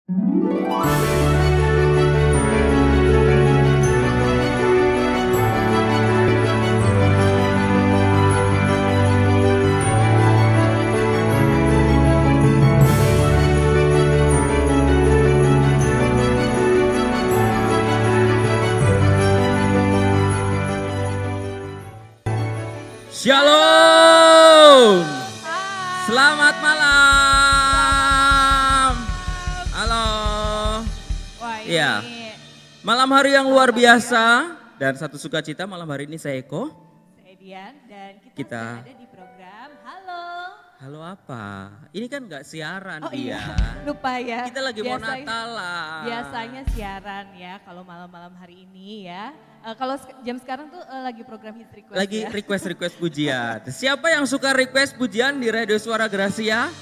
Shalom. Selamat malam. Halo. Wah, ini ya. Malam hari yang luar biasa dan satu sukacita malam hari ini saya Eko. Saya Dian dan kita ada di program Halo. Halo apa? Ini kan nggak siaran Iya. dia. Lupa ya. Kita lagi mau Natalan. Biasanya siaran ya kalau malam-malam hari ini ya. Kalau jam sekarang tuh lagi program hit request Lagi ya. request pujian. Siapa yang suka request pujian di Radio Suara Gracia?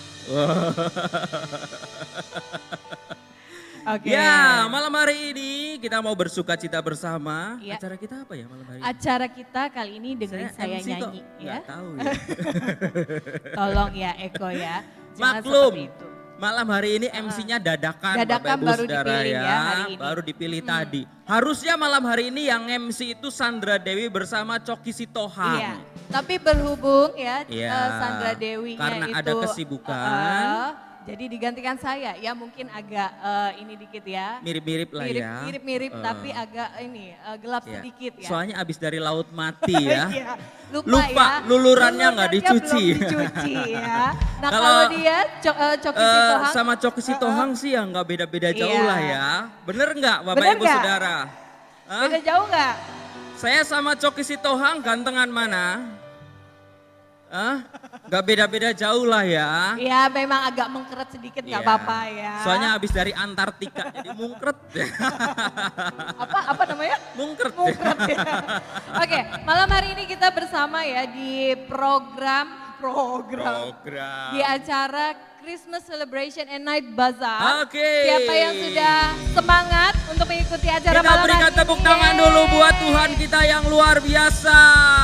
Oke. Ya, malam hari ini kita mau bersukacita bersama. Ya. Acara kita apa ya malam hari ini? Acara kita kali ini dengerin saya MC nyanyi kok ya. nggak tahu ya. Tolong ya Eko ya. Jangan Maklum, seperti itu. malam hari ini MC-nya dadakan, Dadakan Bapak Ibu baru Saudara dipilih ya hari ini. Baru dipilih tadi. Harusnya malam hari ini yang MC itu Sandra Dewi bersama Coki Sitohang. Iya, tapi berhubung ya Iya, Sandra Dewinya karena itu ada kesibukan. Jadi digantikan saya ya mungkin agak ini dikit ya. Mirip-mirip lah ya. Mirip-mirip tapi agak ini gelap Ya. sedikit ya. Soalnya abis dari laut mati ya. Iya, Lupa ya. lulurannya nggak dicuci. Belum dicuci ya. Nah Kalau, kalau dia Coki Sitohang. sama Coki Sitohang sih ya nggak beda-beda jauh Iya. lah ya. Bener nggak Bapak Bener Ibu nggak? Saudara? Hah? Beda jauh nggak? Saya sama Coki Sitohang gantengan mana? Gak beda-beda jauh lah ya. Ya memang agak mengkeret sedikit nggak Iya. apa-apa ya. Soalnya habis dari Antartika jadi mungkret. Apa namanya? Mungkret. Mungkret ya. Oke, malam hari ini kita bersama ya di program di acara Christmas Celebration and Night Bazaar. Oke. Siapa yang sudah semangat untuk mengikuti acara Kita malam berikan hari ini? tepuk tangan dulu buat Tuhan kita yang luar biasa.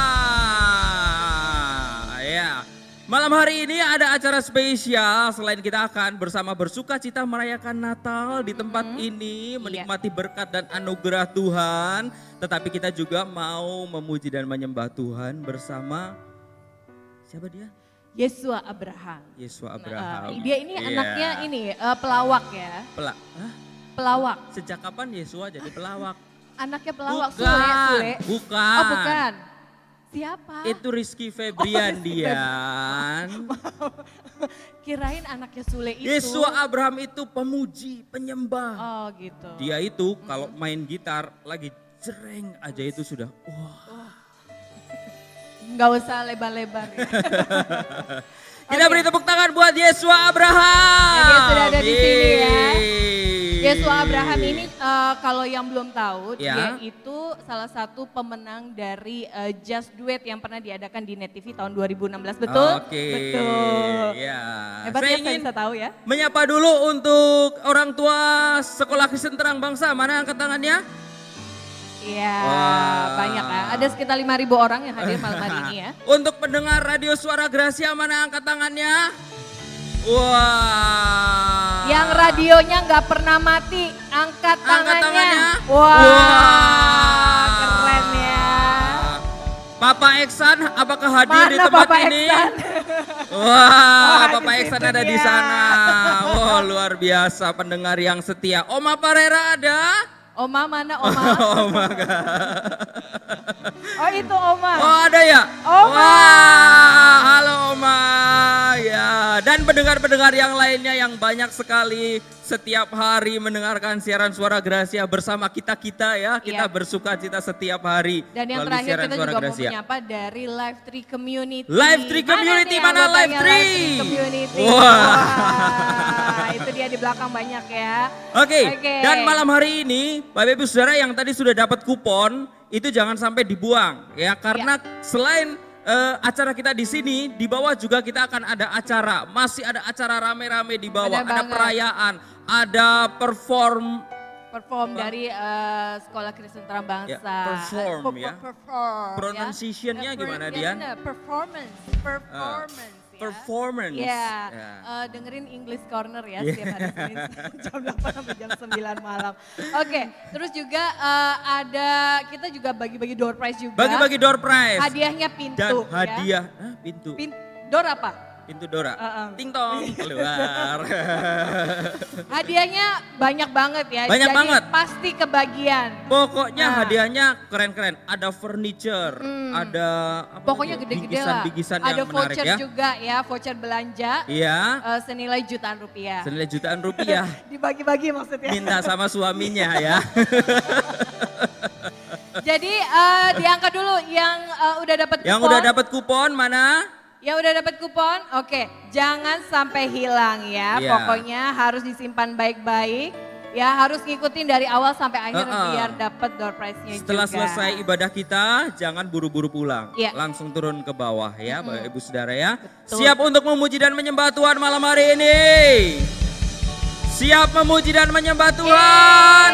Ya. Malam hari ini ada acara spesial, selain kita akan bersama bersukacita merayakan Natal di tempat ini, menikmati berkat dan anugerah Tuhan. Tetapi kita juga mau memuji dan menyembah Tuhan bersama, siapa dia? Yesua Abraham. Yesua Abraham. Dia ini Iya. anaknya ini pelawak ya. Pelawak. Sejak kapan Yesua jadi pelawak? Anaknya pelawak, Bukan, Sule. bukan. Oh bukan. Siapa? Itu Rizky Febrian Dian. Kirain anaknya Sule itu. Yesua Abraham itu pemuji, penyembah. Oh gitu. Dia itu kalau main gitar lagi jreng aja itu sudah wah. Nggak usah lebar-lebar ya. Kita beri tepuk tangan buat Yesua Abraham. Dia sudah ada di sini ya. Yeay. Yesua Abraham ini kalau yang belum tahu Ya. dia itu salah satu pemenang dari Just Duet yang pernah diadakan di Net TV tahun 2016, betul? Oke. Betul. Ya. Hebat Saya ya, saya ingin bisa tahu ya. menyapa dulu untuk orang tua Sekolah Kristen Terang Bangsa. Mana angkat tangannya? Iya, Wah. banyak ya. Ada sekitar 5.000 orang yang hadir malam hari ini ya. Untuk pendengar Radio Suara Gracia, mana angkat tangannya? Wah. Yang radionya nggak pernah mati, angkat tangannya. Wah. Keren ya. Papa Eksan, apakah hadir di Mana tempat Bapak ini? Eksan? Wah, Wah, Papa di Eksan situ ada di dia. sana. Wah, luar biasa pendengar yang setia. Oma Parera ada? Oma mana Oma? Oh my God. Oh itu Oma. Oh ada ya? Oma. Wah, halo Oma. Ya, dan pendengar-pendengar yang lainnya yang banyak sekali setiap hari mendengarkan siaran Suara Gracia bersama kita-kita ya. Kita Iya. bersukacita setiap hari. Dan yang melalui terakhir siaran kita Suara juga mau Gracia. menyapa dari Live Tree Community. Live Tree Community, nih mana anggotanya Live Tree? Community. Wah. Wah, itu dia di belakang banyak ya. Oke, Oke. dan malam hari ini Bapak Ibu Saudara yang tadi sudah dapat kupon itu jangan sampai dibuang ya karena selain acara kita di sini di bawah juga kita akan ada acara, masih ada acara rame-rame di bawah, Ada ada banget. perayaan, ada perform Dari Sekolah Kristen Terang Bangsa. Ya, perform ya. Perform. Pronunciation-nya Ya, gimana, ya Dian? benar, performance. ya. Performance. Ya, dengerin English Corner ya setiap hari Senin jam 8 sampai jam 9 malam. Oke, terus juga kita juga bagi-bagi door prize juga. Bagi-bagi door prize. Hadiahnya pintu. Dan ya. hadiah, pintu. Door apa? Pintu Dora, ting tong keluar. Hadiahnya banyak banget ya. Banyak jadi banget. Pasti kebagian. Pokoknya hadiahnya keren-keren. Ada furniture, ada pokoknya gede-gede lah. Bingkisan ada yang menarik voucher ya. juga ya, voucher belanja. Iya. Senilai jutaan rupiah. Senilai jutaan rupiah. Dibagi-bagi maksudnya. Minta sama suaminya ya. Jadi diangkat dulu yang udah dapat kupon. Yang udah dapat kupon mana? Yang udah dapat kupon, oke. Jangan sampai hilang ya. Yeah. Pokoknya harus disimpan baik-baik. Ya harus ngikutin dari awal sampai akhir biar dapat door prize-nya juga. Setelah selesai ibadah kita, jangan buru-buru pulang. Yeah. Langsung turun ke bawah ya, Bapak Ibu Saudara ya. Betul. Siap untuk memuji dan menyembah Tuhan malam hari ini. Siap memuji dan menyembah Tuhan.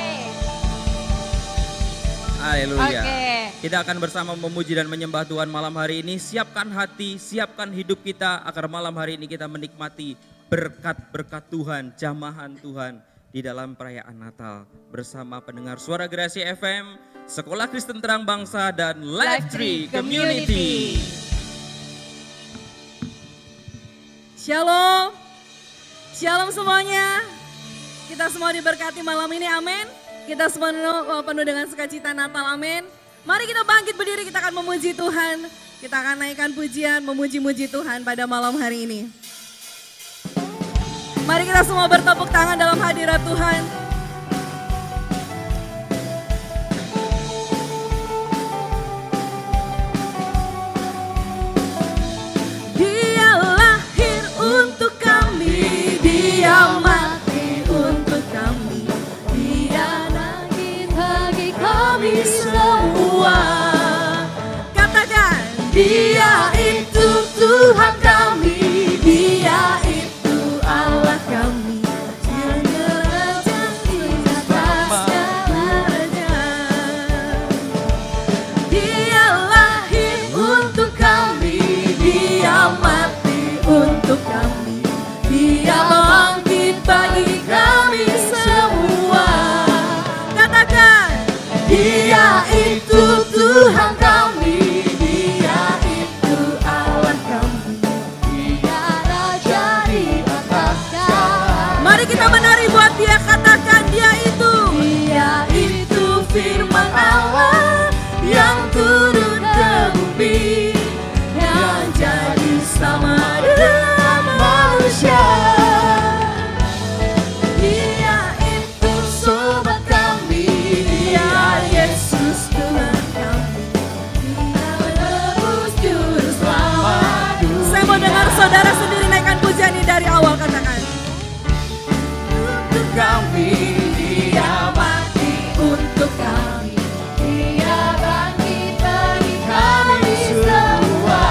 Haleluya. Kita akan bersama memuji dan menyembah Tuhan malam hari ini. Siapkan hati, siapkan hidup kita agar malam hari ini kita menikmati berkat-berkat Tuhan, jamahan Tuhan di dalam perayaan Natal bersama pendengar Suara Gerasi FM, Sekolah Kristen Terang Bangsa dan Life Tree Community. Shalom. Shalom semuanya. Kita semua diberkati malam ini, amin. Kita semua penuh dengan sukacita Natal, amin. Mari kita bangkit berdiri, kita akan memuji Tuhan. Kita akan naikkan pujian, memuji-muji Tuhan pada malam hari ini. Mari kita semua bertepuk tangan dalam hadirat Tuhan. Dia lahir untuk kami, Dia mati untuk kami, Dia bangkit bagi kami semua. Katakan, Dia itu Tuhan kami, Dia itu Allah kami, yang raja di atas segala raja. Dia lahir untuk kami, Dia mati untuk kami, Dia bangkit bagi kami semua. Katakan, Dia itu Tuhan kami, Dia itu Allah kami, Dia raja di atas segala. Mari kita menari buat Dia, katakan Dia itu firman Allah yang turun ke bumi, yang jadi sama dengan manusia. Dia itu sobat kami, Dia Yesus Tuhan kami, Dia menebus juru selamat. Saya mau dengar saudara sendiri naikkan pujian ini dari awal, katakan. Untuk kami, Dia mati untuk kami, Dia bangkit bagi kami semua.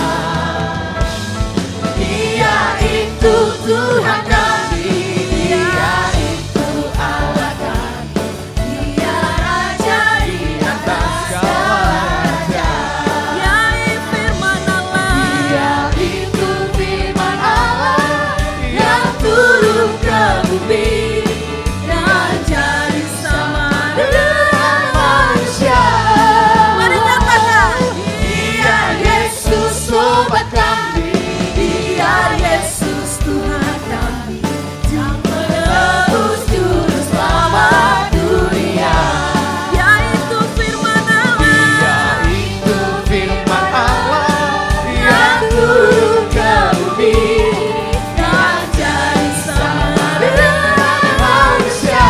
Dia itu Tuhan kami, Dia itu Allah kami, Dia raja di atas segala raja. Dia firman Allah, Dia itu firman Allah yang turun ke bumi, yang jadi sama dengan manusia. Mari nyatakan, Dia Yesus sobat kami, Dia Yesus Tuhan kami, yang menebus juru selamat dunia. Dia itu firman Allah, Dia itu firman Allah yang turun ke bumi, yang jadi sama dengan manusia.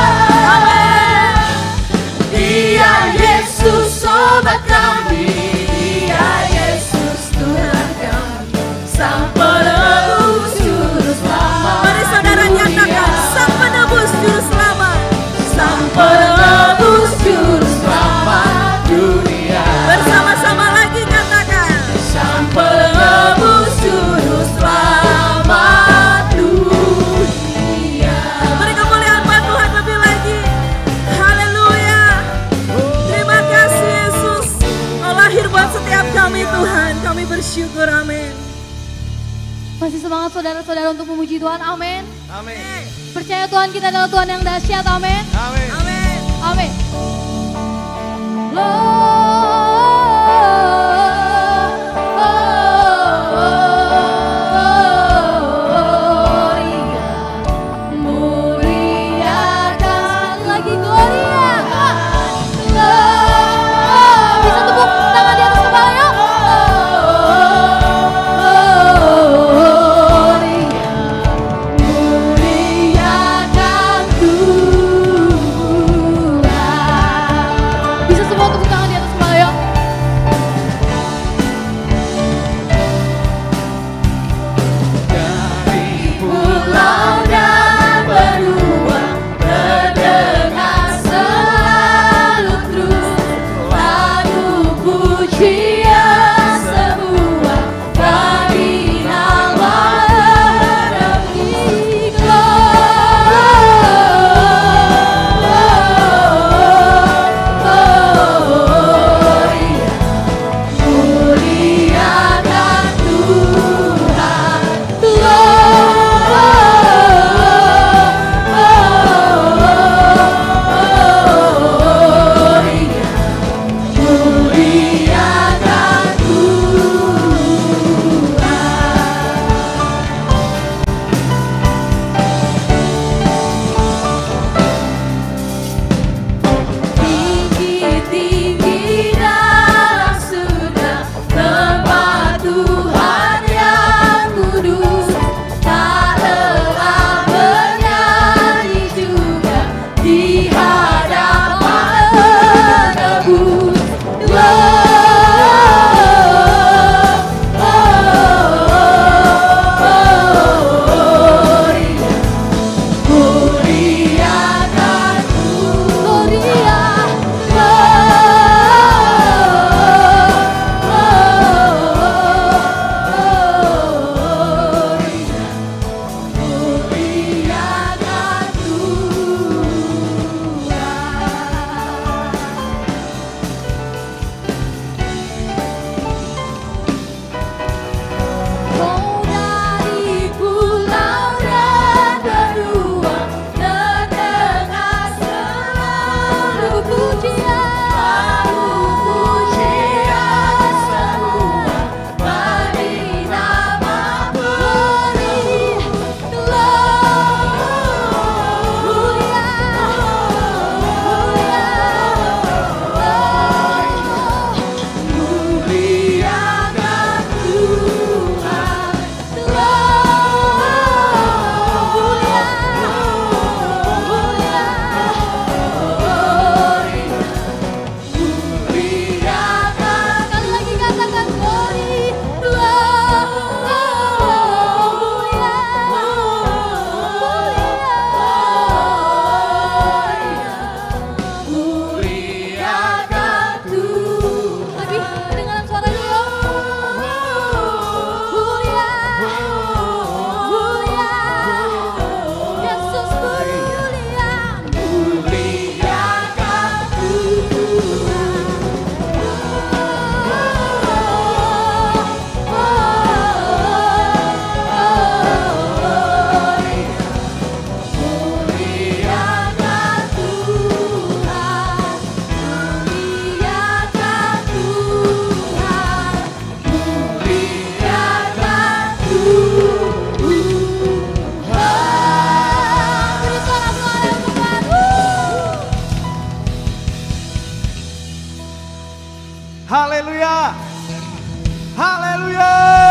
Dia Yesus sobat kami, Dia Yesus Tuhan kami, Sang penebus juru selamat. Mari saudara nyatakan, Sang penebus juru selamat, Sang penebus juru selamat dunia. Bersama-sama lagi katakan, Sang penebus juru selamat dunia. Beri kemuliaan buat Tuhan lebih lagi. Haleluya. Terima kasih Yesus, Kau lahir buat setiap kami Tuhan. Kami bersyukur, amin. Kasih semangat saudara-saudara untuk memuji Tuhan, amin. Amin. Percaya Tuhan kita adalah Tuhan yang dahsyat, amin. Amin. Amin. Amin. Haleluya. Haleluya.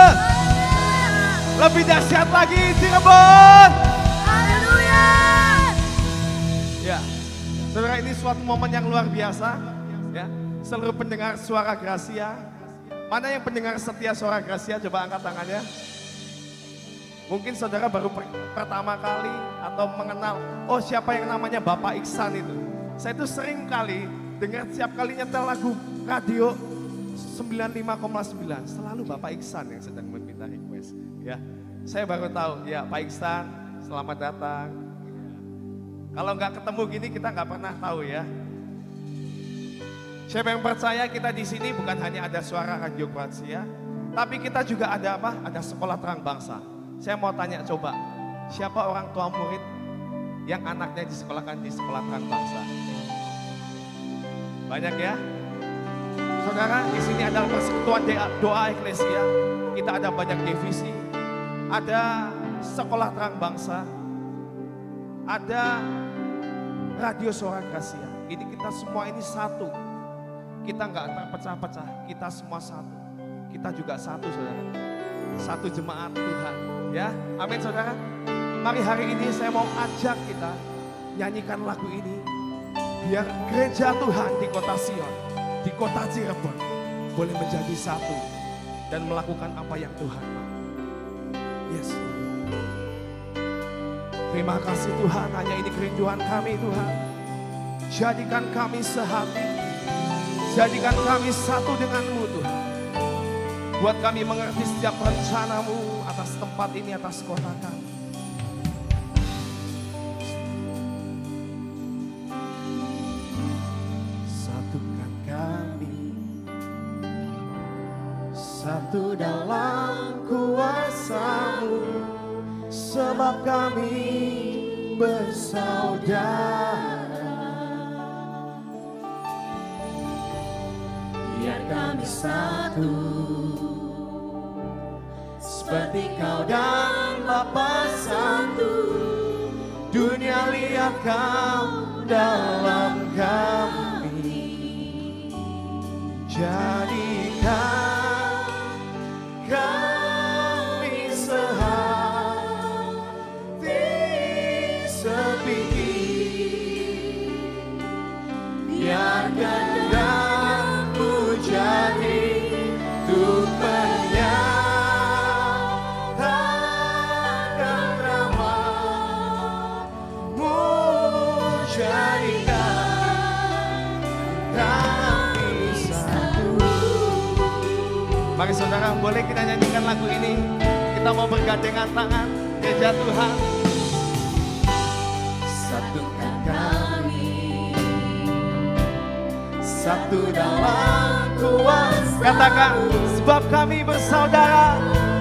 Lebih dahsyat lagi Cirebon. Haleluya. Ya, saudara, ini suatu momen yang luar biasa. Ya, seluruh pendengar suara Gracia. Mana yang pendengar setia suara Gracia? Coba angkat tangannya. Mungkin saudara baru pertama kali atau mengenal, oh siapa yang namanya Bapak Iksan itu. Saya itu sering kali dengar setiap kali nyetel lagu radio 95,9. Selalu Bapak Iksan yang sedang meminta request. Ya, saya baru tahu, ya Pak Iksan selamat datang. Kalau nggak ketemu gini kita nggak pernah tahu ya. Siapa yang percaya kita di sini bukan hanya ada suara Radio Gracia, tapi kita juga ada apa? Ada Sekolah Terang Bangsa. Saya mau tanya coba, siapa orang tua murid yang anaknya disekolahkan di sekolah Terang Bangsa? Banyak ya? Saudara, di sini adalah persekutuan doa eklesia. Kita ada banyak divisi, ada sekolah Terang Bangsa, ada radio Suara Gracia. Ini kita semua ini satu. Kita nggak terpecah-pecah, kita semua satu. Kita juga satu, saudara. Satu jemaat Tuhan, ya. Amin, saudara. Mari hari ini saya mau ajak kita nyanyikan lagu ini. Biar gereja Tuhan di kota Sion, di kota Cirebon boleh menjadi satu dan melakukan apa yang Tuhan mau. Yes. Terima kasih Tuhan, hanya ini kerinduan kami Tuhan. Jadikan kami sehati, jadikan kami satu denganmu Tuhan. Buat kami mengerti setiap rencanamu atas tempat ini, atas kota kami. Satukan kami, satu dalam kuasa-Mu, sebab kami bersaudara. Biar kami satu, seperti Kau dan Bapa satu. Dunia lihat Kau dalam kami. Jadikan kami sehati sepikir. Biar kehendak-Mu jadi untuk menyatakan rahmat-Mu. Jadikan kami satu. Mari saudara, boleh kita nyanyikan lagu ini. Kita mau bergandengan tangan, gereja Tuhan. Satukan kami, satu dalam kuasa. Katakan, sebab kami bersaudara.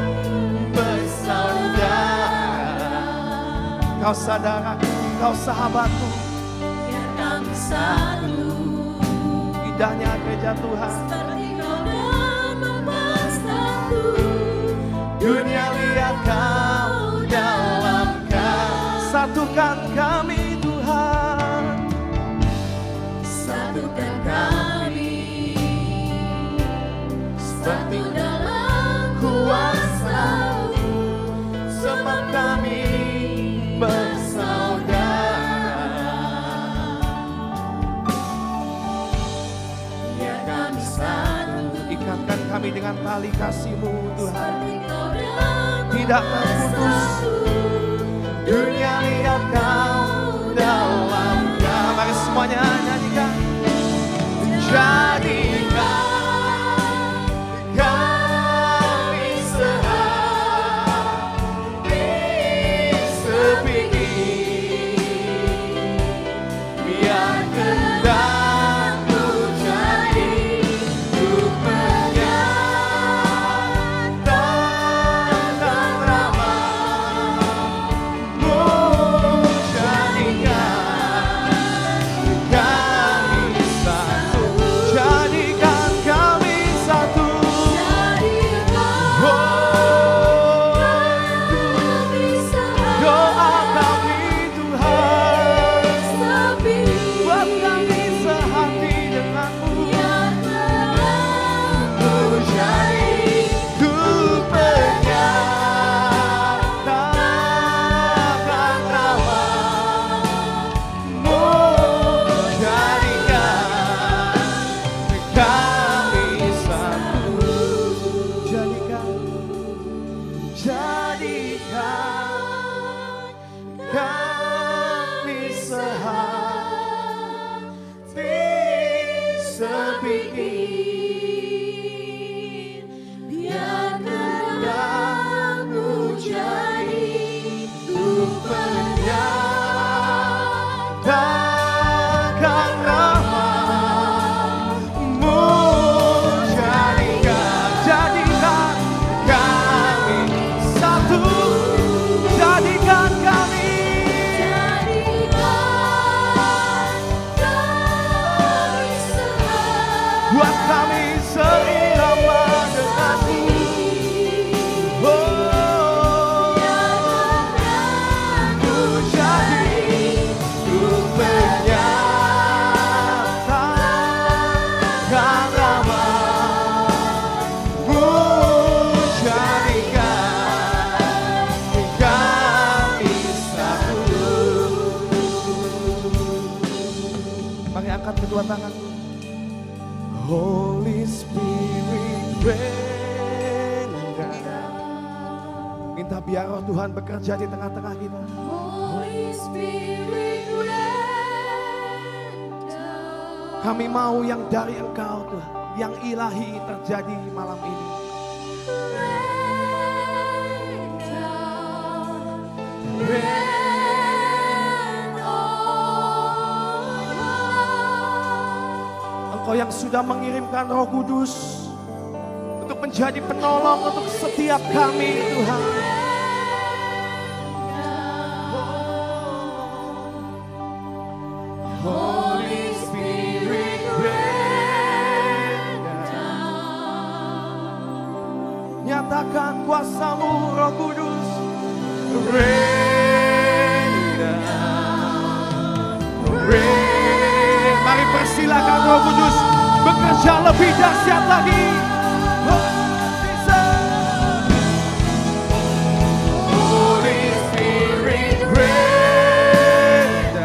Bersaudara. Kau saudara, Kau sahabatku. Biar kami satu. Indahnya gereja Tuhan. Seperti Kau dan Bapa satu. Dunia lihat Kau dalam kami. Satukan kami Tuhan. Satukan kami, seperti dalam kuasa-Mu, sebab kami bersaudara. Biar kami satu, ikatkan kami dengan tali kasih-Mu Tuhan. Tidak terputus, dunia lihat Kau dalam kami. Mari semuanya nyanyikan. Jadikan kami sehati sepikir. Biar kehendak-Mu jadi untuk menyatakan rahmat-Mu. Jadikan kami satu. Doa kami Tuhan, buat kami sehati denganmu. Jadi ku menyatakan rahmat-Mu. Jadikan kami satu. Jadikan kami sehati sepikir. Biar kehendak-Mu jadi untuk menyatakan rahmat-Mu. Jadikan kami satu. angkat kedua tanganmu. Holy Spirit reign. Minta biar roh Tuhan bekerja di tengah-tengah kita. Holy Spirit reign. Kami mau yang dari Engkau Tuhan, yang ilahi terjadi malam ini. Engkau yang sudah mengirimkan Roh Kudus untuk menjadi penolong untuk setiap kami Tuhan. Holy Spirit reign. Nyatakan kuasa-Mu Roh Kudus. Reign. Reign. Mari persilakan Roh Kudus bekerja lebih dahsyat lagi. Holy Spirit reign.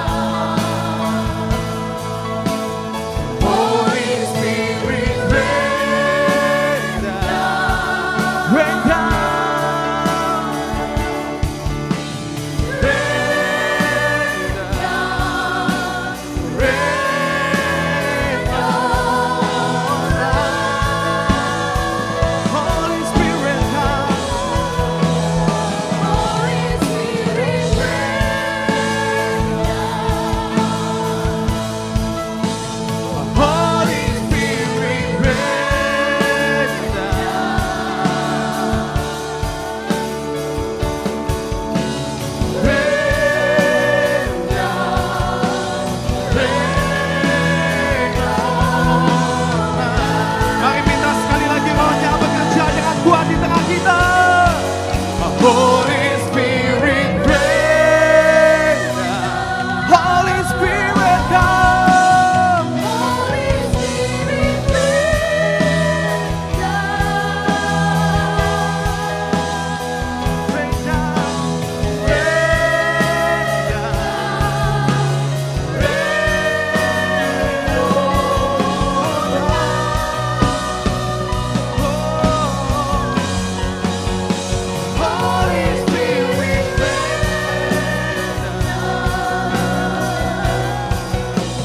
Holy Spirit reign. Reign down. Holy Spirit reign. Holy Spirit come. Holy Spirit rain down. Rain down. Rain Holy Spirit reign.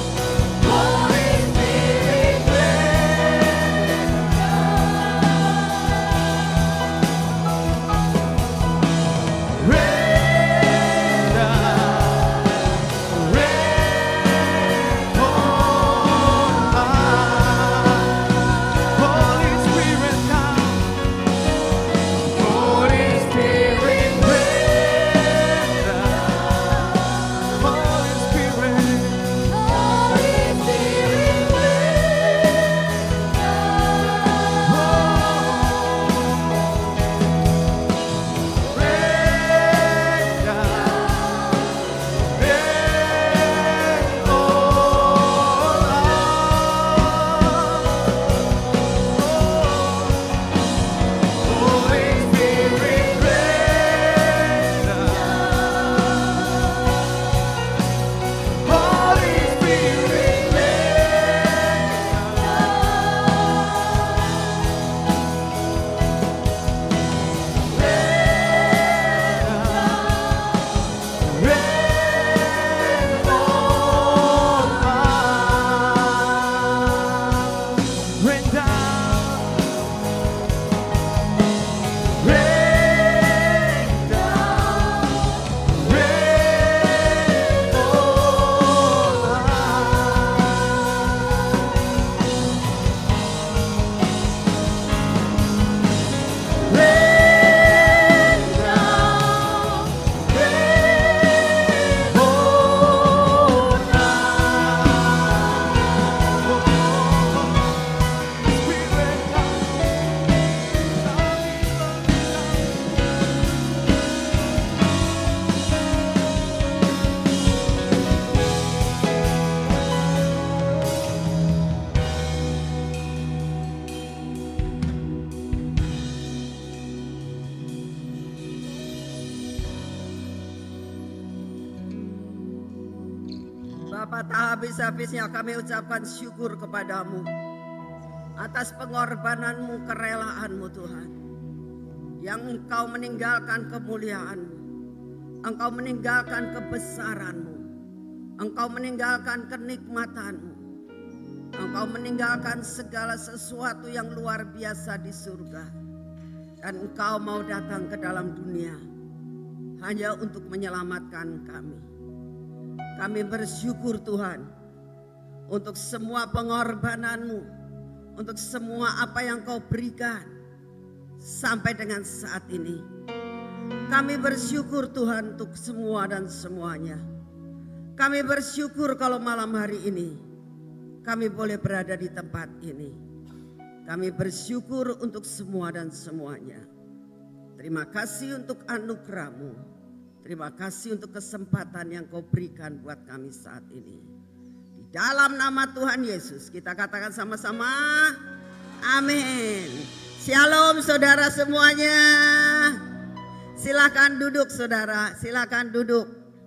Bapa, tak habis-habisnya kami ucapkan syukur kepadamu atas pengorbananmu, kerelaanmu Tuhan. Yang engkau meninggalkan kemuliaanmu, engkau meninggalkan kebesaranmu, engkau meninggalkan kenikmatanmu, engkau meninggalkan segala sesuatu yang luar biasa di surga. Dan engkau mau datang ke dalam dunia hanya untuk menyelamatkan kami. Kami bersyukur Tuhan untuk semua pengorbananmu, untuk semua apa yang kau berikan sampai dengan saat ini. Kami bersyukur Tuhan untuk semua dan semuanya. Kami bersyukur kalau malam hari ini kami boleh berada di tempat ini. Kami bersyukur untuk semua dan semuanya. Terima kasih untuk anugerah-Mu. Terima kasih untuk kesempatan yang kau berikan buat kami saat ini. Di dalam nama Tuhan Yesus kita katakan sama-sama, amin. Shalom saudara semuanya. Silakan duduk saudara, silakan duduk.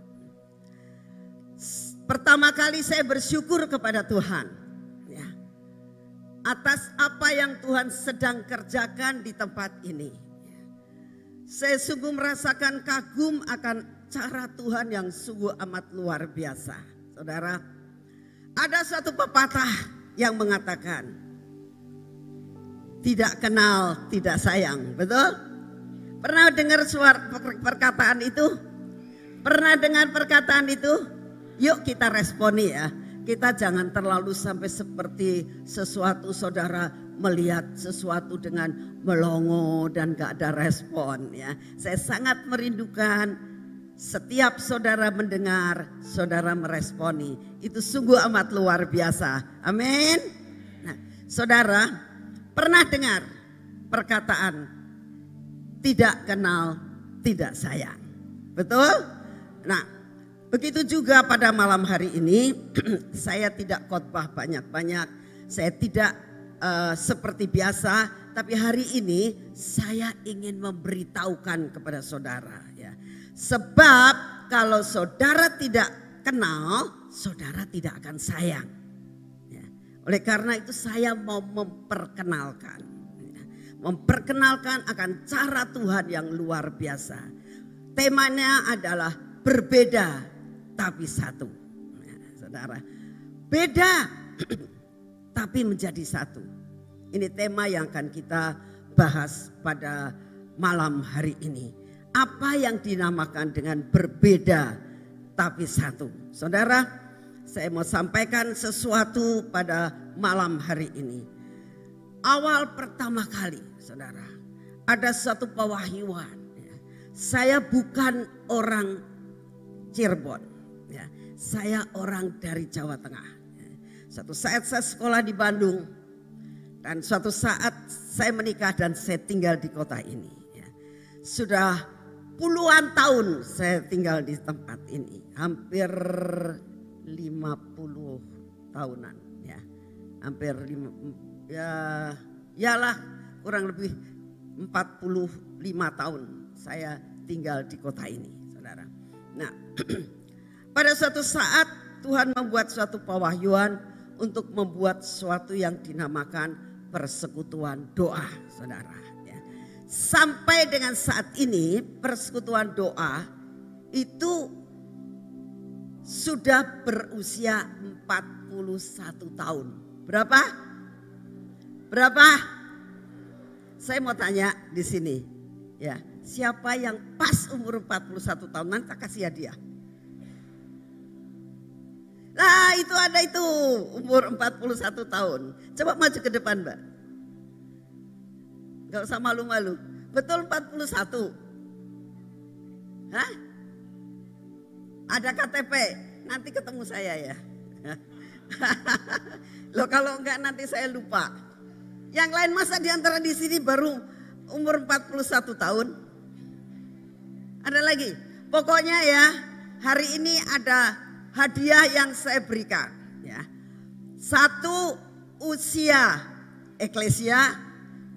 Pertama kali saya bersyukur kepada Tuhan ya, atas apa yang Tuhan sedang kerjakan di tempat ini. Saya sungguh merasakan kagum akan cara Tuhan yang sungguh amat luar biasa. Saudara, ada suatu pepatah yang mengatakan, tidak kenal, tidak sayang. Betul? Pernah dengar perkataan itu? Pernah dengar perkataan itu? Yuk kita responi ya. Kita jangan terlalu sampai seperti sesuatu saudara melihat sesuatu dengan melongo dan gak ada respon ya. Saya sangat merindukan setiap saudara mendengar, saudara meresponi. Itu sungguh amat luar biasa. Amin. Nah, saudara pernah dengar perkataan tidak kenal, tidak sayang. Betul? Nah, begitu juga pada malam hari ini saya tidak khotbah banyak-banyak. Saya tidak seperti biasa, tapi hari ini saya ingin memberitahukan kepada saudara ya. Sebab kalau saudara tidak kenal, saudara tidak akan sayang. Ya. Oleh karena itu saya mau memperkenalkan. Ya. Memperkenalkan akan cara Tuhan yang luar biasa. Temanya adalah berbeda tapi satu. Ya, saudara, beda tapi menjadi satu. Ini tema yang akan kita bahas pada malam hari ini. Apa yang dinamakan dengan berbeda tapi satu. Saudara, saya mau sampaikan sesuatu pada malam hari ini. Awal pertama kali, saudara, ada satu pewahyuan. Ya. Saya bukan orang Cirebon. Ya, saya orang dari Jawa Tengah. Suatu saat saya sekolah di Bandung dan suatu saat saya menikah dan saya tinggal di kota ini. Ya. Sudah puluhan tahun saya tinggal di tempat ini, hampir 50 tahunan. Ya, hampir kurang lebih 45 tahun saya tinggal di kota ini, saudara. Nah. Pada suatu saat Tuhan membuat suatu pewahyuan untuk membuat sesuatu yang dinamakan persekutuan doa, saudara. Ya. Sampai dengan saat ini persekutuan doa itu sudah berusia 41 tahun. Berapa? Berapa? Saya mau tanya di sini. Ya, siapa yang pas umur 41 tahun nanti tak kasih hadiah? Nah itu ada itu umur 41 tahun. Coba maju ke depan Mbak. Gak usah malu-malu. Betul 41? Hah? Ada KTP? Nanti ketemu saya ya. Loh kalau enggak nanti saya lupa. Yang lain masa diantara di sini baru umur 41 tahun? Ada lagi? Pokoknya ya hari ini ada hadiah yang saya berikan ya. 1 usia Eklesia,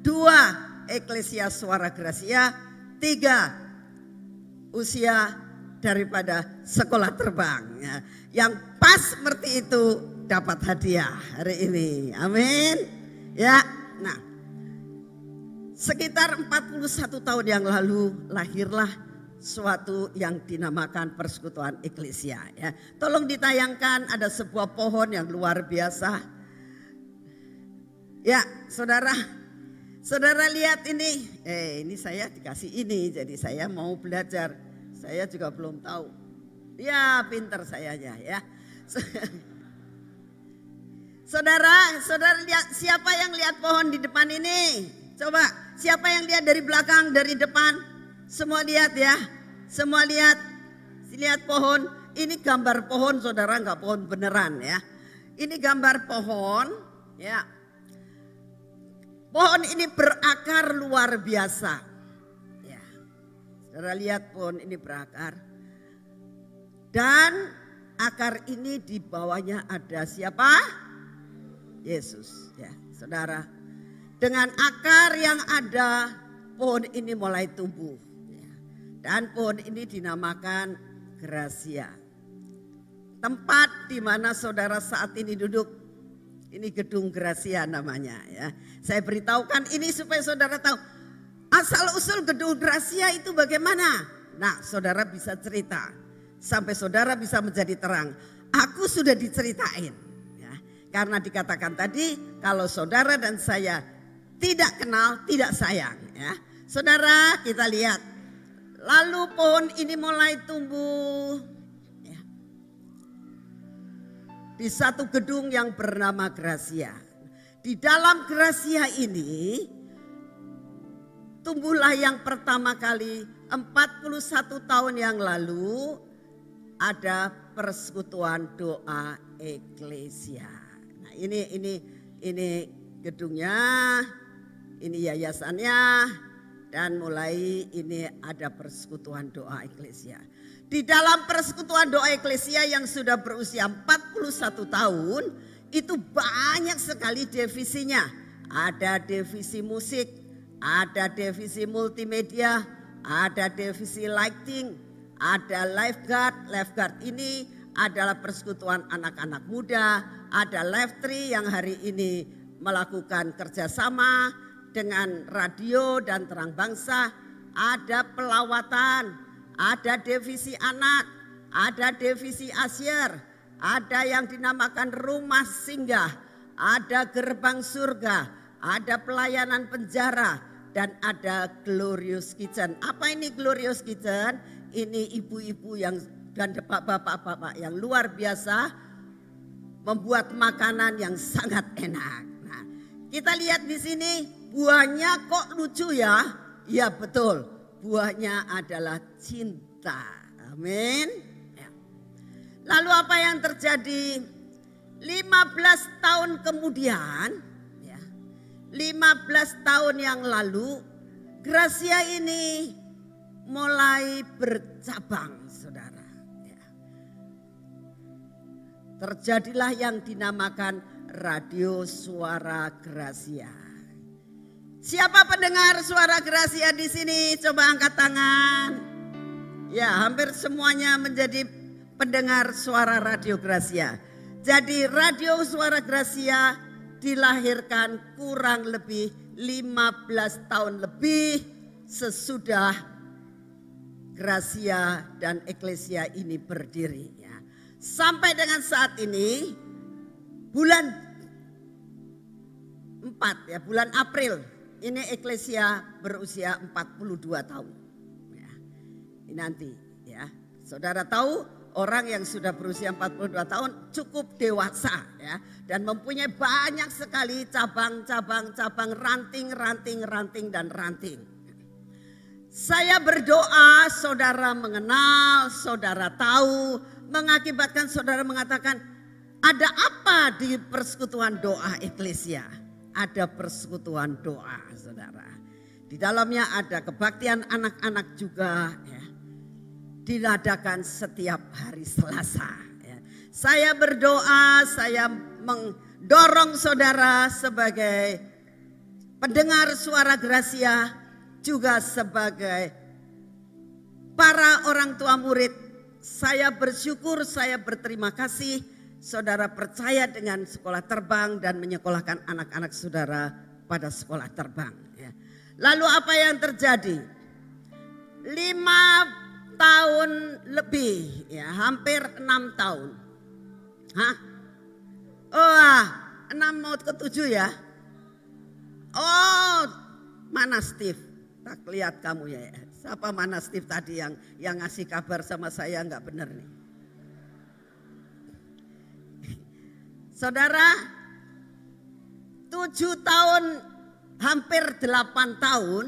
2 Eklesia Suara Gracia, 3 usia daripada sekolah terbang. Ya. Yang pas seperti itu dapat hadiah hari ini. Amin. Ya, nah sekitar 41 tahun yang lalu lahirlah suatu yang dinamakan Persekutuan Eklesia. Ya. Tolong ditayangkan, ada sebuah pohon yang luar biasa. Ya, saudara lihat ini. Ini saya dikasih ini, jadi saya mau belajar. Saya juga belum tahu. Ya, pinter sayanya ya. Saudara lihat, siapa yang lihat pohon di depan ini? Coba, siapa yang lihat dari belakang, dari depan? Semua lihat ya, semua lihat. Lihat pohon, ini gambar pohon saudara, nggak pohon beneran ya. Ini gambar pohon ya. Pohon ini berakar luar biasa. Ya. Saudara lihat pohon ini berakar. Dan akar ini di bawahnya ada siapa? Yesus ya, saudara. Dengan akar yang ada, pohon ini mulai tumbuh. Ya. Dan pohon ini dinamakan Gracia. Tempat di mana saudara saat ini duduk, ini gedung Gracia namanya ya. Saya beritahukan ini supaya saudara tahu asal usul gedung Gracia itu bagaimana. Nah, saudara bisa cerita sampai saudara bisa menjadi terang. Aku sudah diceritain ya. Karena dikatakan tadi kalau saudara dan saya tidak kenal, tidak sayang ya. Saudara, kita lihat. Lalu pohon ini mulai tumbuh ya. Di satu gedung yang bernama Gracia. Di dalam Gracia ini tumbuhlah yang pertama kali 41 tahun yang lalu ada Persekutuan Doa Eklesia. Nah, ini gedungnya, ini yayasannya, dan mulai ini ada Persekutuan Doa Eklesia. Di dalam Persekutuan Doa Eklesia yang sudah berusia 41 tahun, itu banyak sekali divisinya. Ada divisi musik, ada divisi multimedia, ada divisi lighting, ada lifeguard. Lifeguard ini adalah persekutuan anak-anak muda, ada Live Tree yang hari ini melakukan kerjasama dengan radio dan Terang Bangsa, ada pelawatan, ada divisi anak, ada divisi asyir, ada yang dinamakan rumah singgah, ada gerbang surga, ada pelayanan penjara, dan ada Glorious Kitchen. Apa ini Glorious Kitchen? Ini ibu-ibu yang dan bapak-bapak yang luar biasa membuat makanan yang sangat enak. Nah, kita lihat di sini buahnya kok lucu ya? Ya betul, buahnya adalah cinta. Amin. Ya. Lalu apa yang terjadi? 15 tahun kemudian, ya, 15 tahun yang lalu, Gracia ini mulai bercabang, saudara. Ya. Terjadilah yang dinamakan Radio Suara Gracia. Siapa pendengar Suara Gracia di sini? Coba angkat tangan. Ya, hampir semuanya menjadi pendengar suara Radio Gracia. Jadi Radio Suara Gracia dilahirkan kurang lebih 15 tahun lebih sesudah Gracia dan Eklesia ini berdiri. Ya. Sampai dengan saat ini bulan 4 ya, bulan April ini Eklesia berusia 42 tahun. Ya. Ini nanti ya. Saudara tahu orang yang sudah berusia 42 tahun cukup dewasa ya, dan mempunyai banyak sekali cabang-cabang, ranting dan ranting. Saya berdoa saudara mengenal, saudara tahu, mengakibatkan saudara mengatakan, ada apa di Persekutuan Doa Eklesia? Ada persekutuan doa, saudara. Di dalamnya ada kebaktian anak-anak juga ya. Diladakan setiap hari Selasa. Ya. Saya berdoa, saya mendorong saudara sebagai pendengar Suara Gracia, juga sebagai para orang tua murid saya bersyukur, saya berterima kasih saudara percaya dengan sekolah terbang dan menyekolahkan anak-anak saudara pada sekolah terbang. Ya. Lalu apa yang terjadi? 5 tahun lebih, ya, hampir 6 tahun. Hah? Oh, 6 mau ke 7 ya? Oh, mana Steve? Tak lihat kamu ya. Siapa mana Steve tadi yang ngasih kabar sama saya nggak benar nih. Saudara, 7 tahun, hampir 8 tahun,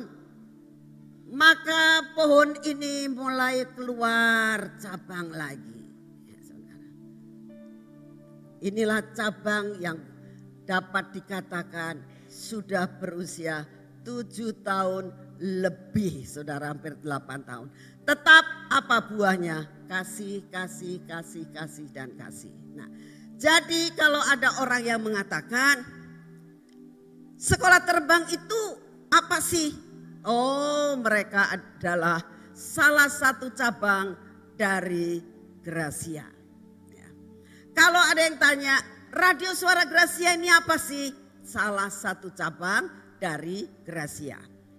maka pohon ini mulai keluar cabang lagi. Ya, saudara. Inilah cabang yang dapat dikatakan sudah berusia 7 tahun lebih, saudara, hampir 8 tahun. Tetap apa buahnya? Kasih, kasih, kasih, kasih, dan kasih. Nah, jadi kalau ada orang yang mengatakan sekolah terbang itu apa sih? Oh, mereka adalah salah satu cabang dari Gracia. Ya. Kalau ada yang tanya, Radio Suara Gracia ini apa sih? Salah satu cabang dari Gracia.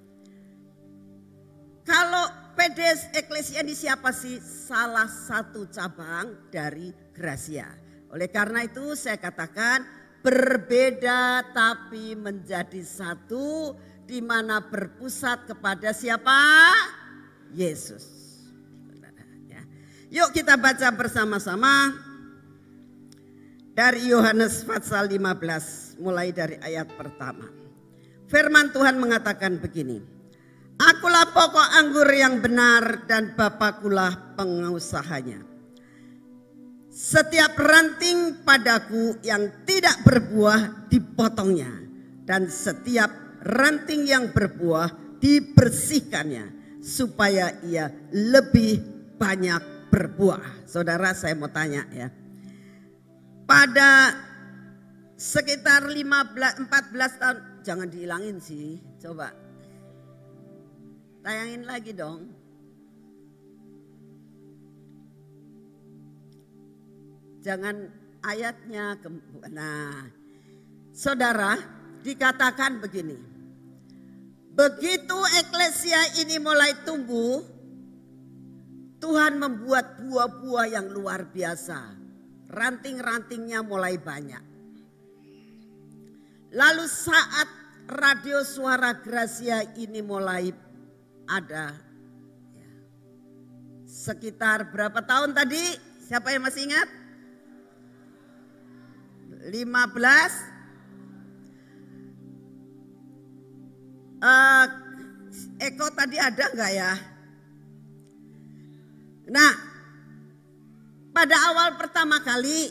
Kalau PDS Eklesia ini siapa sih? Salah satu cabang dari Gracia. Oleh karena itu saya katakan berbeda tapi menjadi satu, di mana berpusat kepada siapa? Yesus. Yuk kita baca bersama-sama dari Yohanes pasal 15 mulai dari ayat pertama. Firman Tuhan mengatakan begini. Akulah pokok anggur yang benar dan Bapakulah pengusahanya. Setiap ranting padaku yang tidak berbuah dipotongnya, dan setiap ranting yang berbuah dibersihkannya supaya ia lebih banyak berbuah. Saudara, saya mau tanya ya. Pada sekitar 14 tahun, jangan dihilangin sih, coba. Tayangin lagi dong. Jangan ayatnya. Nah, saudara, dikatakan begini. Begitu eklesia ini mulai tumbuh, Tuhan membuat buah-buah yang luar biasa. Ranting-rantingnya mulai banyak. Lalu saat Radio Suara Gracia ini mulai ada, sekitar berapa tahun tadi? Siapa yang masih ingat? 15. Eko tadi ada enggak ya? Nah, pada awal pertama kali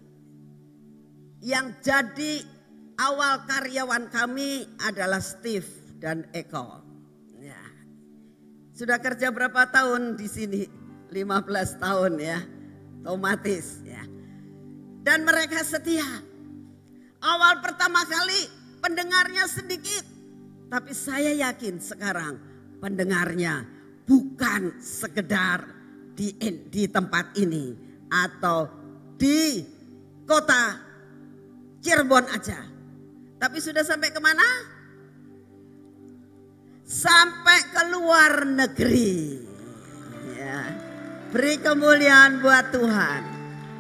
yang jadi awal karyawan kami adalah Steve dan Eko. Ya. Sudah kerja berapa tahun di sini? 15 tahun ya, otomatis ya. Dan mereka setia. Awal pertama kali pendengarnya sedikit. Tapi saya yakin sekarang pendengarnya bukan sekedar di tempat ini. Atau di kota Cirebon aja. Tapi sudah sampai kemana? Sampai ke luar negeri. Ya. Beri kemuliaan buat Tuhan.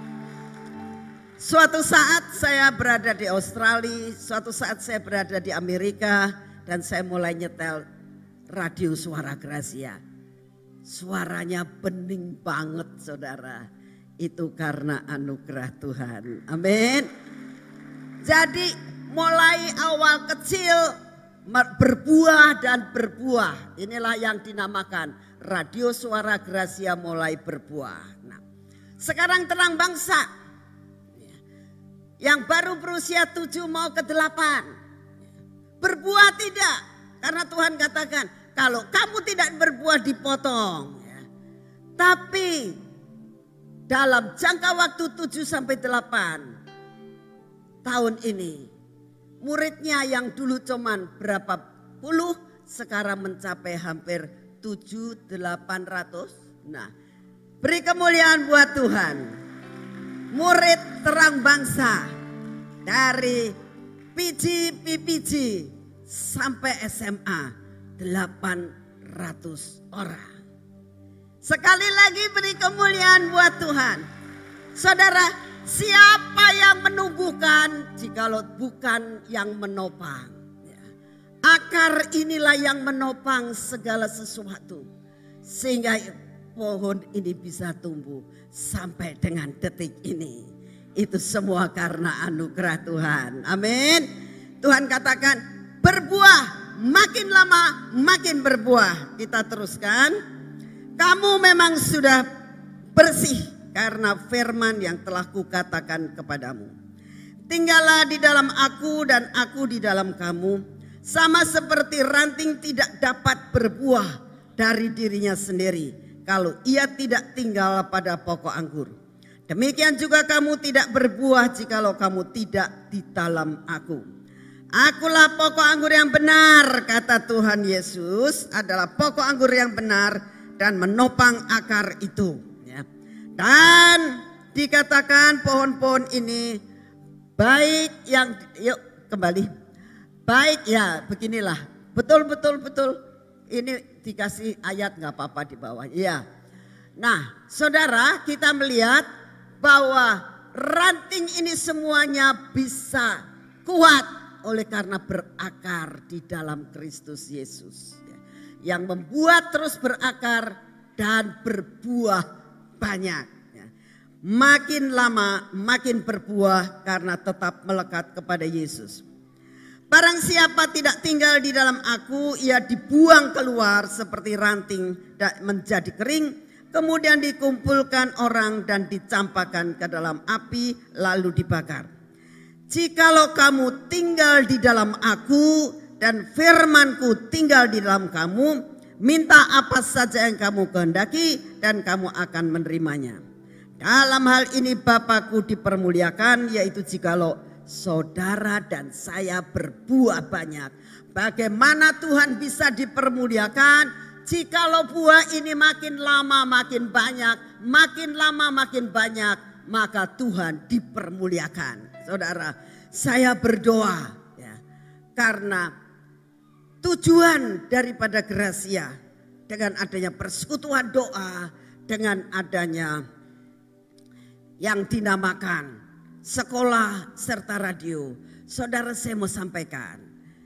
Suatu saat saya berada di Australia, suatu saat saya berada di Amerika, dan saya mulai nyetel Radio Suara Gracia. Suaranya bening banget, saudara. Itu karena anugerah Tuhan. Amin. Jadi mulai awal kecil berbuah dan berbuah. Inilah yang dinamakan Radio Suara Gracia mulai berbuah. Nah, sekarang terang bangsa. Yang baru berusia 7 mau ke 8. Berbuah tidak. Karena Tuhan katakan, kalau kamu tidak berbuah dipotong. Tapi dalam jangka waktu 7 sampai 8 tahun ini, muridnya yang dulu cuman berapa puluh, sekarang mencapai hampir 700-800. Nah, Beri kemuliaan buat Tuhan. Murid terang bangsa dari PPG sampai SMA 800 orang. Sekali lagi beri kemuliaan buat Tuhan. Saudara, siapa yang menumbuhkan jikalau bukan yang menopang? Akar inilah yang menopang segala sesuatu. Sehingga pohon ini bisa tumbuh sampai dengan detik ini. Itu semua karena anugerah Tuhan. Amin. Tuhan katakan berbuah, makin lama makin berbuah. Kita teruskan. Kamu memang sudah bersih karena firman yang telah kukatakan kepadamu. Tinggallah di dalam aku dan aku di dalam kamu. Sama seperti ranting tidak dapat berbuah dari dirinya sendiri kalau ia tidak tinggal pada pokok anggur. Demikian juga kamu tidak berbuah jikalau kamu tidak di dalam aku. Akulah pokok anggur yang benar, kata Tuhan Yesus, adalah pokok anggur yang benar dan menopang akar itu. Dan dikatakan pohon-pohon ini baik yang, yuk kembali. Baik ya, beginilah. Betul. Ini dikasih ayat nggak apa-apa di bawah. Iya. Nah, saudara, kita melihat bahwa ranting ini semuanya bisa kuat oleh karena berakar di dalam Kristus Yesus. Yang membuat terus berakar dan berbuah banyak. Makin lama makin berbuah karena tetap melekat kepada Yesus. Barang siapa tidak tinggal di dalam aku, ia dibuang keluar seperti ranting dan menjadi kering, kemudian dikumpulkan orang dan dicampakkan ke dalam api lalu dibakar. Jikalau kamu tinggal di dalam aku dan firmanku tinggal di dalam kamu, minta apa saja yang kamu kehendaki dan kamu akan menerimanya. Dalam hal ini Bapakku dipermuliakan, yaitu jikalau saudara dan saya berbuah banyak. Bagaimana Tuhan bisa dipermuliakan? Jikalau buah ini makin lama makin banyak, makin lama makin banyak, maka Tuhan dipermuliakan. Saudara, saya berdoa ya, karena tujuan daripada Gracia dengan adanya persekutuan doa, dengan adanya yang dinamakan sekolah serta radio. Saudara, saya mau sampaikan,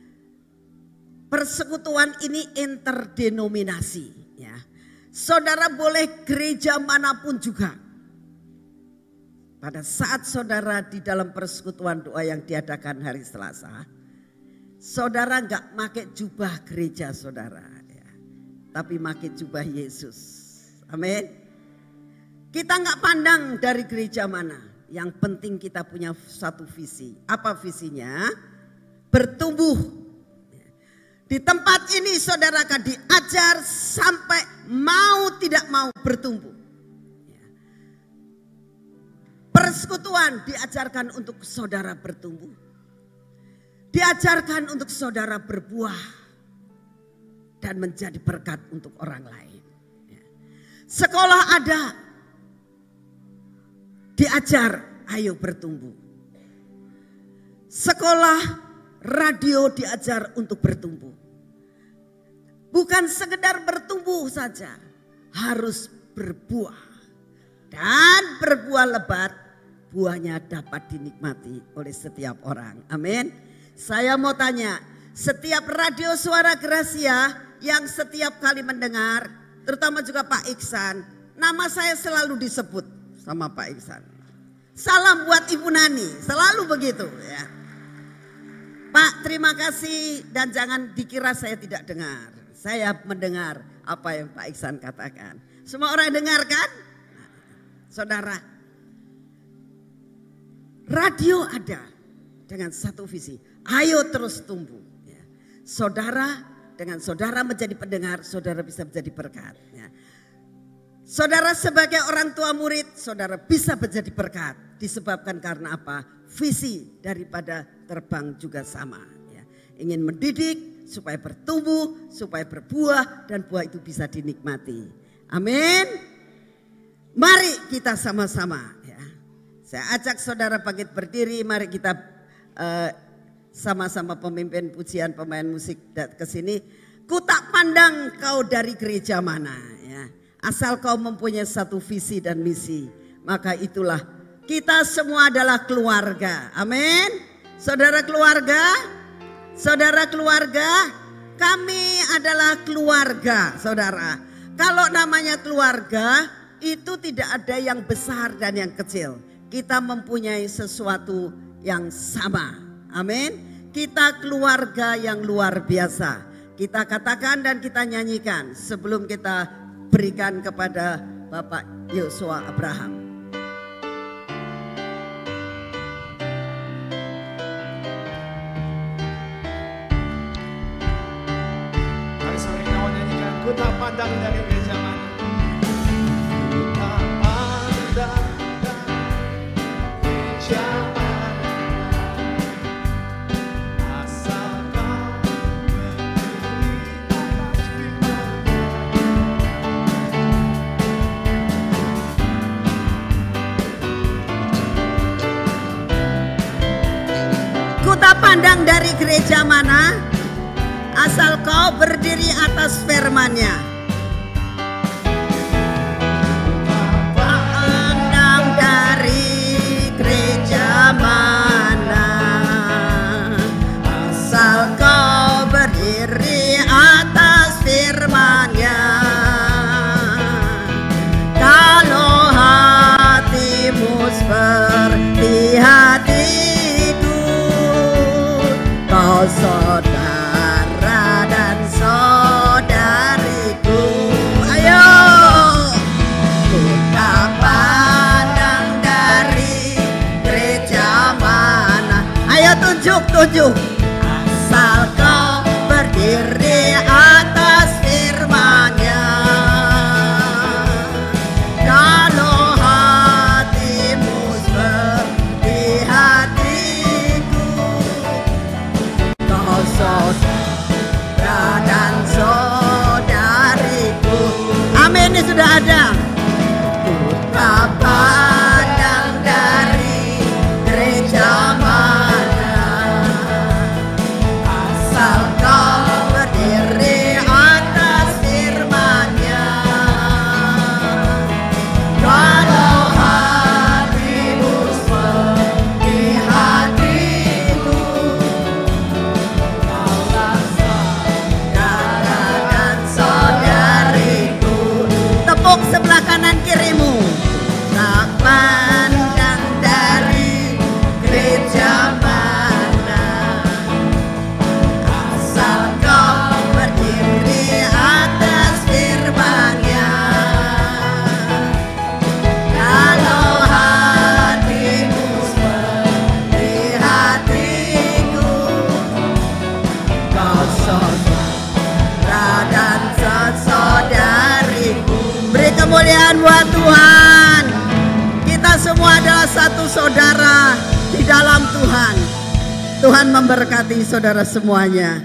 persekutuan ini interdenominasi ya. Saudara boleh gereja manapun juga. Pada saat saudara di dalam persekutuan doa yang diadakan hari Selasa, saudara enggak pakai jubah gereja saudara ya, tapi pakai jubah Yesus. Amin. Kita enggak pandang dari gereja mana. Yang penting kita punya satu visi. Apa visinya? Bertumbuh. Di tempat ini saudara akan diajar sampai mau tidak mau bertumbuh. Persekutuan diajarkan untuk saudara bertumbuh. Diajarkan untuk saudara berbuah. Dan menjadi berkat untuk orang lain. Sekolah ada. Diajar, ayo bertumbuh. Sekolah, radio diajar untuk bertumbuh. Bukan sekedar bertumbuh saja, harus berbuah. Dan berbuah lebat, buahnya dapat dinikmati oleh setiap orang. Amin. Saya mau tanya, setiap radio Suara Gracia yang setiap kali mendengar, terutama juga Pak Iksan, nama saya selalu disebut sama Pak Iksan. Salam buat Ibu Nani, selalu begitu ya. Pak, terima kasih dan jangan dikira saya tidak dengar. Saya mendengar apa yang Pak Iksan katakan. Semua orang dengar kan? Saudara, radio ada dengan satu visi. Ayo terus tumbuh. Ya. Saudara, dengan saudara menjadi pendengar, saudara bisa menjadi berkat. Ya. Saudara sebagai orang tua murid, saudara bisa menjadi berkat. Disebabkan karena apa? Visi daripada terbang juga sama. Ya. Ingin mendidik supaya bertumbuh, supaya berbuah dan buah itu bisa dinikmati. Amin. Mari kita sama-sama ya. Saya ajak saudara bangkit berdiri, mari kita sama-sama pemimpin pujian, pemain musik ke sini. Ku tak pandang kau dari gereja mana ya. Asal kau mempunyai satu visi dan misi, maka itulah kita semua adalah keluarga. Amin. Saudara keluarga, kami adalah keluarga, saudara. Kalau namanya keluarga itu tidak ada yang besar dan yang kecil. Kita mempunyai sesuatu yang sama. Amin. Kita keluarga yang luar biasa. Kita katakan dan kita nyanyikan sebelum kita berikan kepada Bapak Yosua Abraham. Mari sore kita mau nyanyikan. Ku tak pandang dari gereja mana. Ku tak pandang dari gereja mana. Tak pandang dari gereja mana, asal kau berdiri atas firman-Nya. Pandang dari gereja mana, asal kau berdiri atas firman-Nya. Kalau hatimu seperti hatiku, kau saudara dan saudariku, ayo. Ku tak pandang dari gereja mana, ayo tunjuk. Asal kau berdiri atas firman-Nya. Kalau hatimu seperti hatiku, kau saudara dan saudariku. Amin, ini sudah ada. Ku tak pandang dari gereja mana, asal kau berdiri atas firman-Nya. Kalau hatimu seperti hatiku, kaulah saudara dan saudariku. Tepuk sebelah kanan kirimu. Tak pandang dari gereja mana, asal kau berdiri atas firman-Nya. Kalau hatimu seperti hatiku, kau saudara dan saudariku. Beri kemuliaan buat Tuhan. Kita semua adalah satu saudara di dalam Tuhan. Tuhan memberkati saudara semuanya.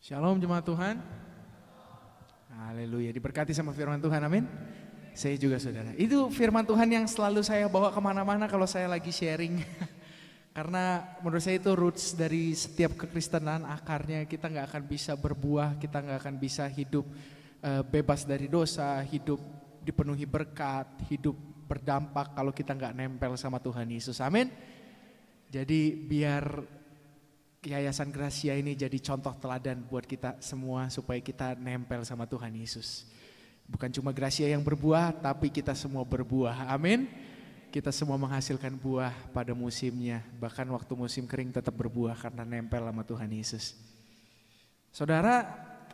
Shalom jemaat Tuhan. Haleluya, diberkati sama firman Tuhan, amin. Saya juga saudara. Itu firman Tuhan yang selalu saya bawa kemana-mana kalau saya lagi sharing. Karena menurut saya itu roots dari setiap kekristenan, akarnya kita nggak akan bisa berbuah, kita nggak akan bisa hidup bebas dari dosa, hidup dipenuhi berkat, hidup berdampak kalau kita nggak nempel sama Tuhan Yesus, amin. Jadi biar Yayasan Gracia ini jadi contoh teladan buat kita semua supaya kita nempel sama Tuhan Yesus. Bukan cuma Gracia yang berbuah, tapi kita semua berbuah, amin. Kita semua menghasilkan buah pada musimnya, bahkan waktu musim kering tetap berbuah karena nempel sama Tuhan Yesus. Saudara,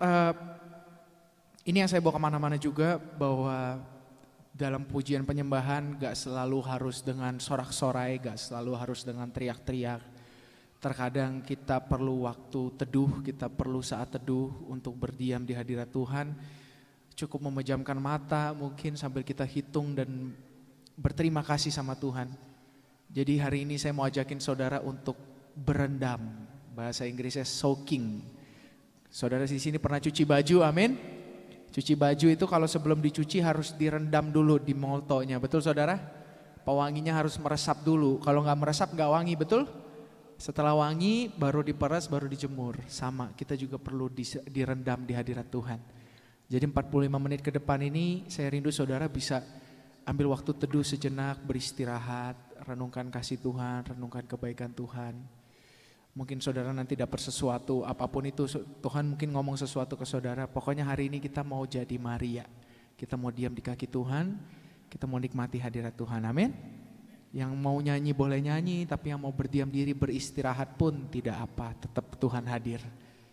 ini yang saya bawa kemana-mana juga, bahwa dalam pujian penyembahan gak selalu harus dengan sorak-sorai, gak selalu harus dengan teriak-teriak. Terkadang kita perlu waktu teduh, kita perlu saat teduh untuk berdiam di hadirat Tuhan. Cukup memejamkan mata mungkin sambil kita hitung dan berterima kasih sama Tuhan. Jadi hari ini saya mau ajakin saudara untuk berendam. Bahasa Inggrisnya soaking. Saudara di sini pernah cuci baju, amin? Cuci baju itu kalau sebelum dicuci harus direndam dulu di moltonya, betul saudara? Pewanginya harus meresap dulu, kalau nggak meresap nggak wangi, betul? Setelah wangi baru diperas, baru dijemur. Sama, kita juga perlu direndam di hadirat Tuhan. Jadi 45 menit ke depan ini saya rindu saudara bisa ambil waktu teduh sejenak, beristirahat, renungkan kasih Tuhan, renungkan kebaikan Tuhan. Mungkin saudara nanti dapat sesuatu, apapun itu Tuhan mungkin ngomong sesuatu ke saudara. Pokoknya hari ini kita mau jadi Maria. Kita mau diam di kaki Tuhan, kita mau nikmati hadirat Tuhan, amin. Yang mau nyanyi boleh nyanyi, tapi yang mau berdiam diri beristirahat pun tidak apa, tetap Tuhan hadir.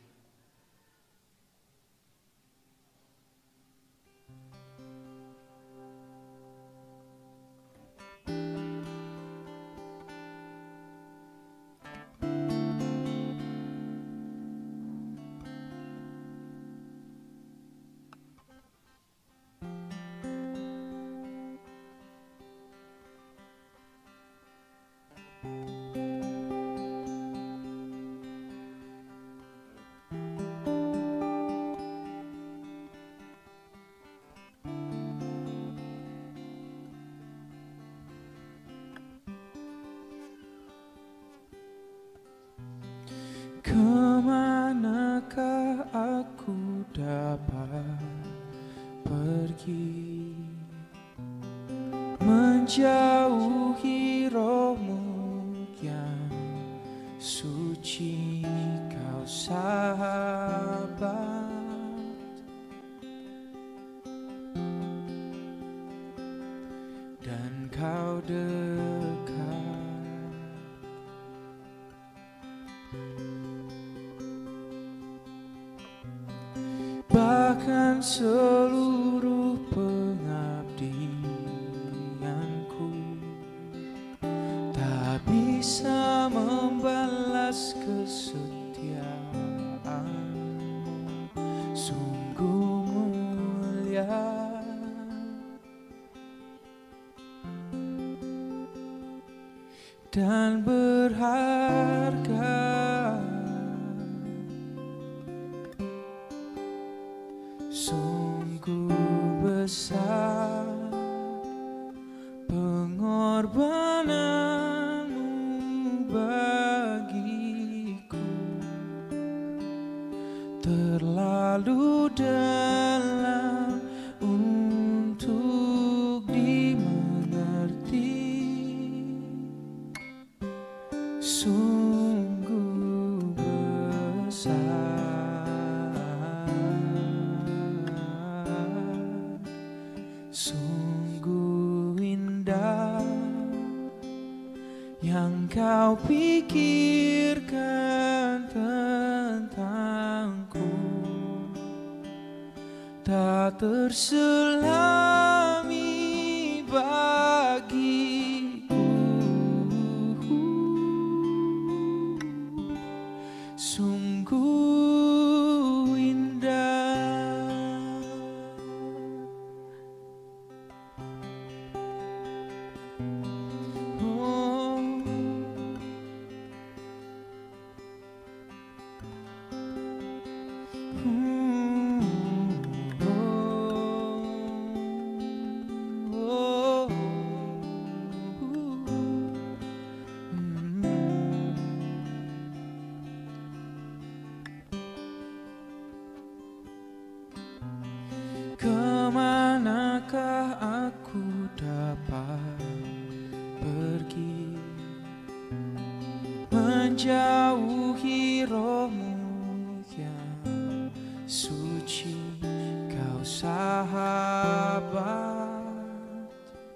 Kemanakah aku dapat pergi, menjauhi rohmu yang suci, kau sahabat. Dan kau dekat, bahkan seluruh pengabdianku tak bisa membalas kesetiaanmu. Sungguh mulia dan berharga. Sungguh besar pengorbananmu bagiku, terlalu dalam untuk dimengerti. Sungguh besar, sungguh indah yang kau pikirkan tentangku, tak terselami bagiku. Sungguh indah. Oh, suci, kau sahabat,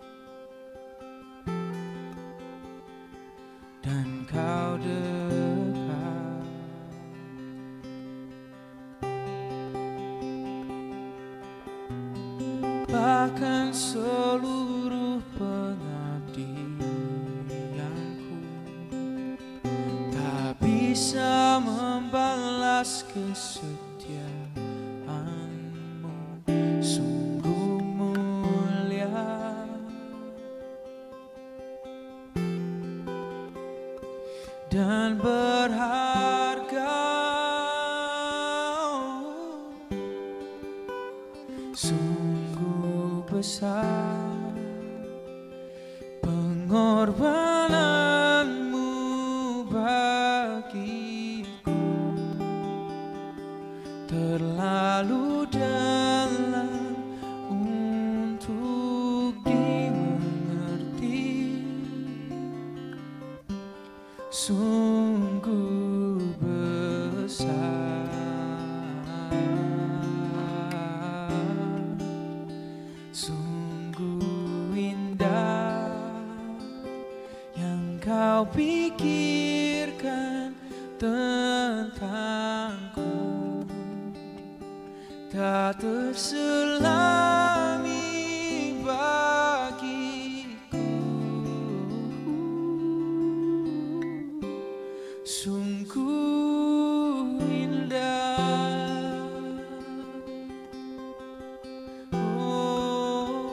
dan kau dekat. Bahkan seluruh pengabdianku tak bisa membalas kesetiaanmu, sungguh mulia. Dan berharga, sungguh besar pengorbananmu bagiku, terlalu dalam untuk dimengerti, sungguh besar, sungguh indah yang kau pikirkan tentangku, tak terselami bagiku, sungguh indah. Oh,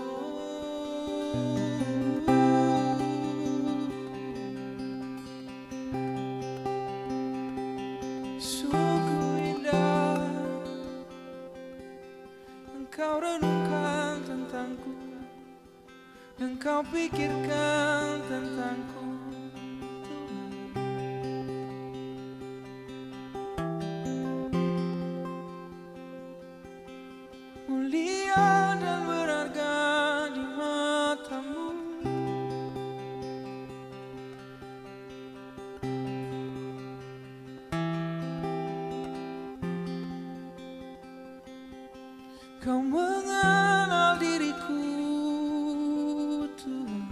sungguh indah engkau renungkan tentangku, engkau pikirkan tentangku. Mulia dan berharga di matamu, kau mengenal diriku Tuhan.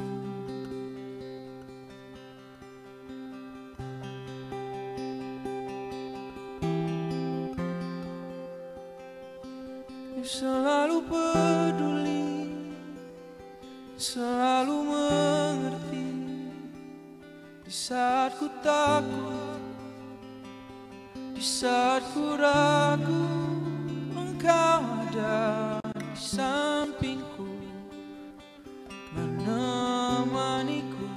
Selalu peduli, selalu mengerti di saat ku takut, di saat ku ragu, engkau ada di sampingku, menemaniku.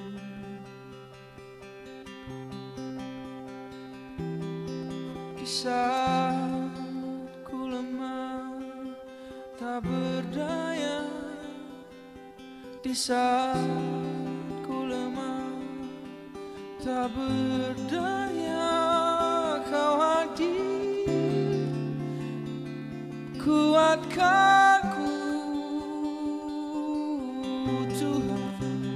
Di saat ku lemah tak berdaya, di saat ku lemah tak berdaya, kau hadir kuatkanku Tuhan.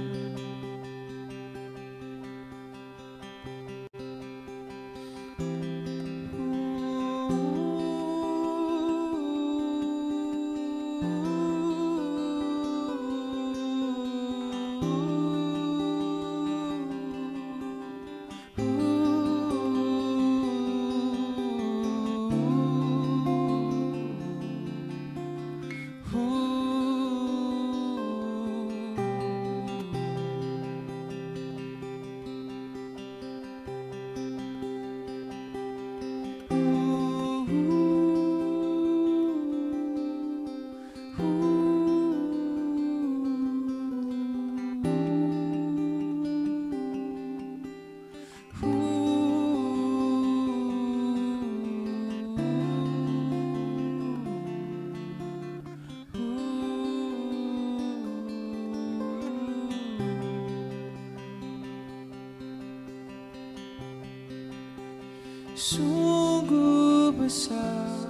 Sungguh besar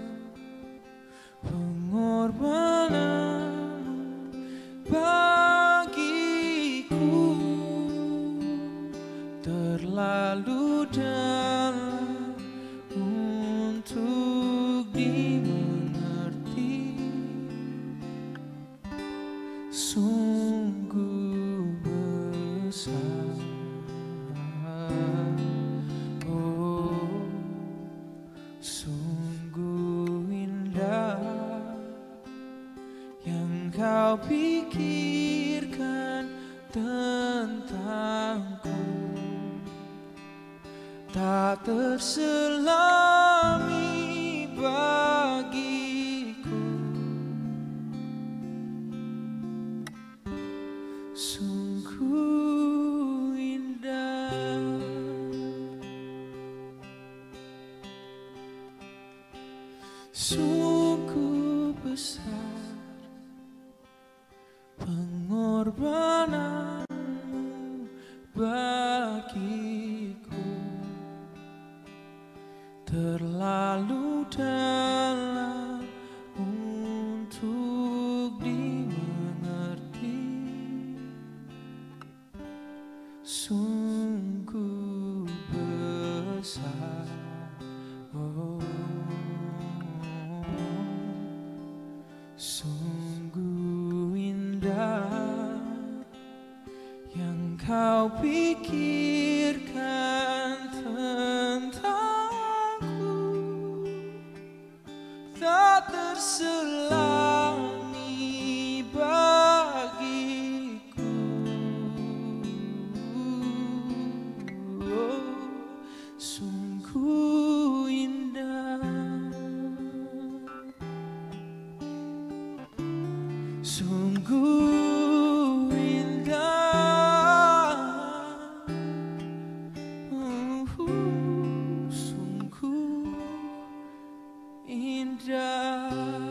pengorbanan bagiku, terlalu dalam untuk di kau pikirkan tentangku, tak terselami bagiku. Sungguh indah, sungguh besar pengorbananmu bagiku, terlalu dalam untuk dimengerti. Sungguh besar, oh, sungguh indah yang kau pikirkan tentangku, tak terselami bagiku. Oh, sungguh indah, sungguh indah, sungguh indah.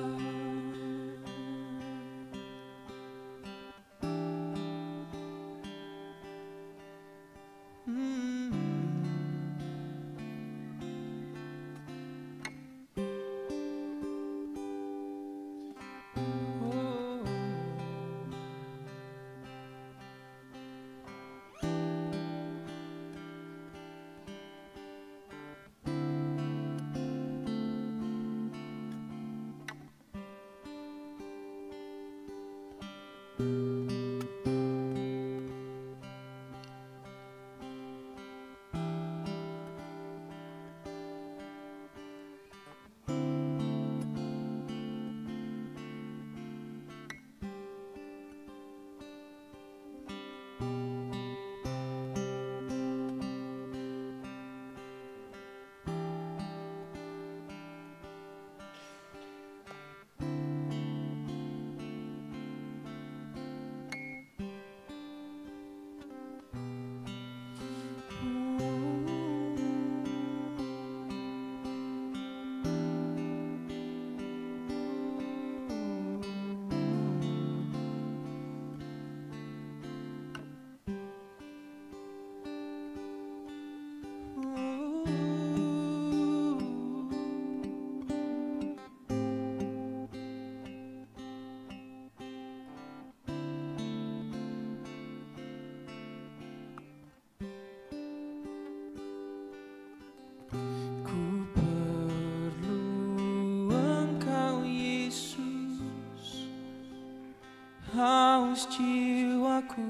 Haus jiwaku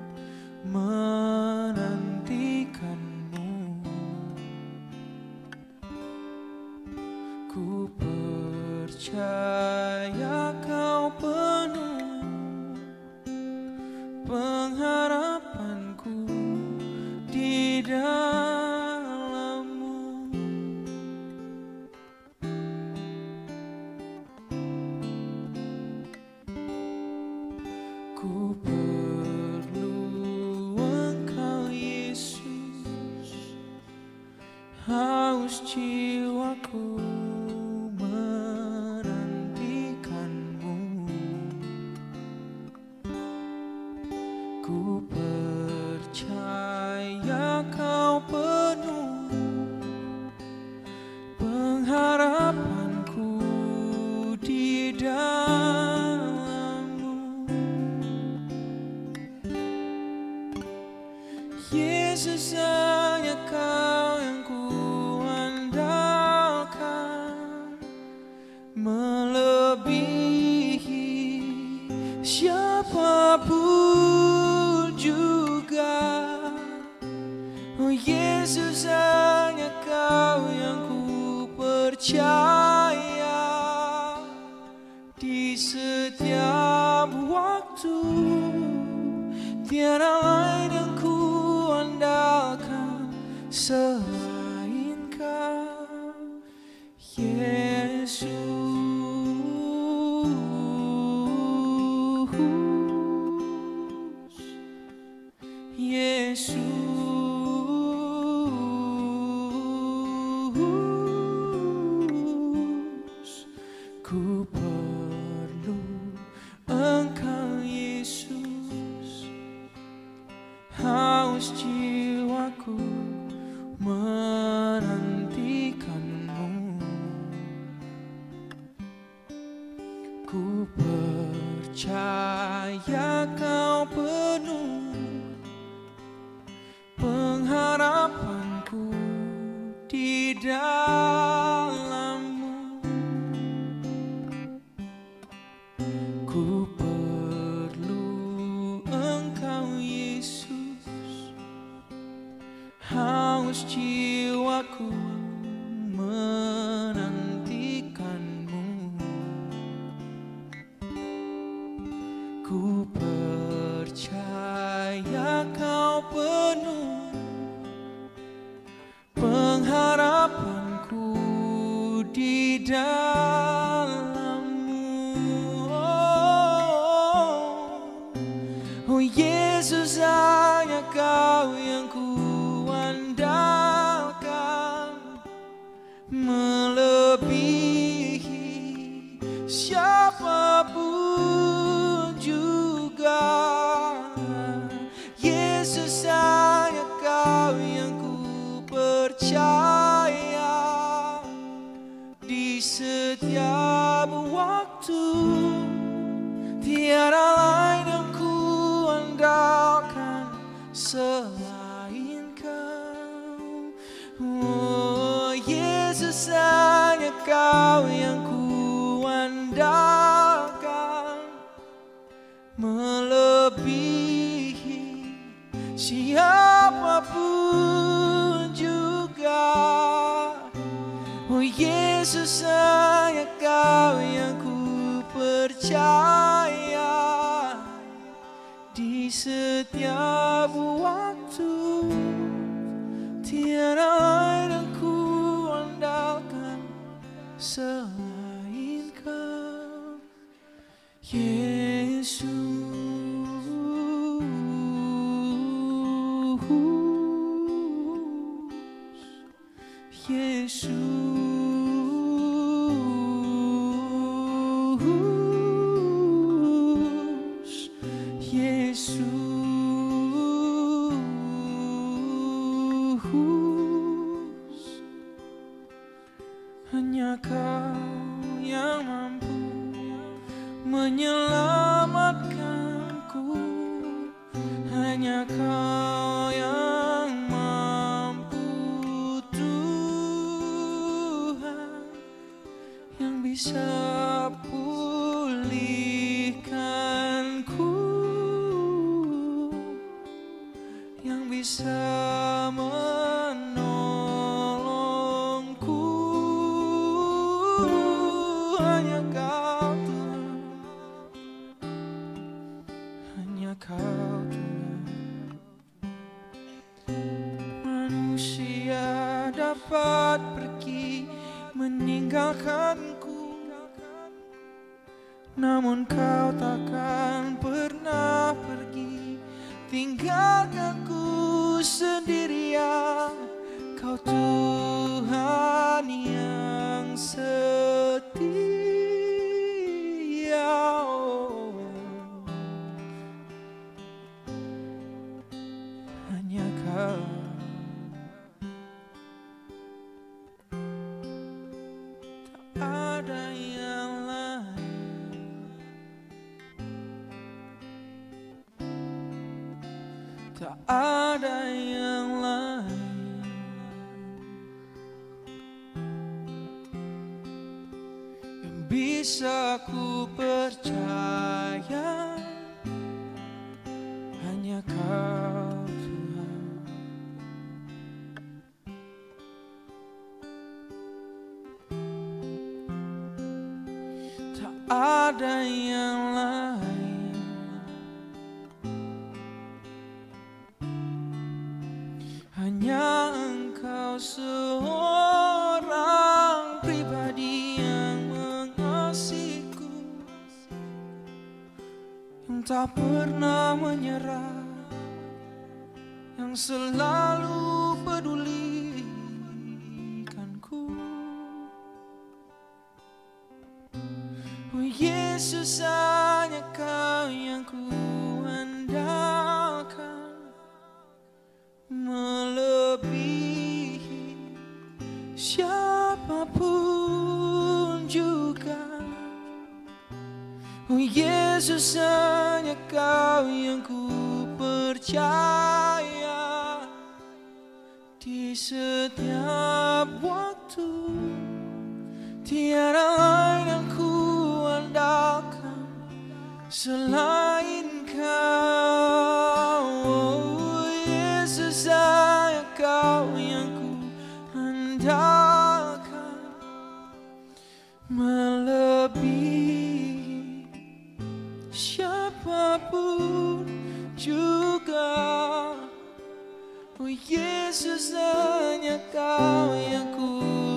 menantikanmu, ku percaya kau penuh pengharapanku di dalammu. Ku perlu Engkau Yesus, haus jiwaku menantikanmu. Ku percaya kau penuh pengharapanku di dalammu. Yesus, hanya kau yang ku andalkan, melebihi siapapun juga. Oh Yesus, hanya kau yang ku percaya di setiap setiap waktu, tiada lain yang ku andalkan selain Kau, Yesus. Yesus, ku perlu Engkau Yesus, haus jiwaku menantikan-Mu. Ku percaya Kau penuh pengharapanku di dalam-Mu. Ku perlu Engkau Yesus, haus jiwaku menantikan-Mu. Ku percaya Kau penuh pengharapanku di dalam-Mu. Oh Yesus, hanya Kau yang ku andalkan, melebihi siapapun juga. Yesus, hanya Kau yang ku percaya, di setiap waktu, tiada lain yang ku andalkan selain Kau. Oh Yesus, hanya Kau yang ku andalkan, melebihi siapapun juga. Oh Yesus, hanya Kau yang ku percaya, di setiap waktu, tiada lain yang ku andalkan selain Kau, Yesus. Yesus, Yesus, hanya Kau yang mampu menyelamatkanku, hanya Kau yang mampu Tuhan, yang bisa pulihkanku, yang bisa menolongku. Hanya Kau Tuhan, hanya Kau Tuhan. Manusia dapat pergi meninggalkanku, namun Kau takkan pernah pergi tinggalkanku sendirian. Kau Tuhan yang setia. Oh, hanya Kau. Tak ada yang lain, tak ada yang lain yang bisa ku percaya, hanya Kau Tuhan. Tak ada yang lain tak pernah menyerah, yang selalu pedulikanku. Oh Yesus, hanya Kau yang ku andalkan, melebihi siapapun juga. Oh Yesus, hanya Kau yang ku percaya, di setiap waktu tiada lain yang ku andalkan selain Kau. Oh Yesus, hanya Kau yang ku andalkan, melebihi siapapun juga. Oh Yesus, hanya Kau yang ku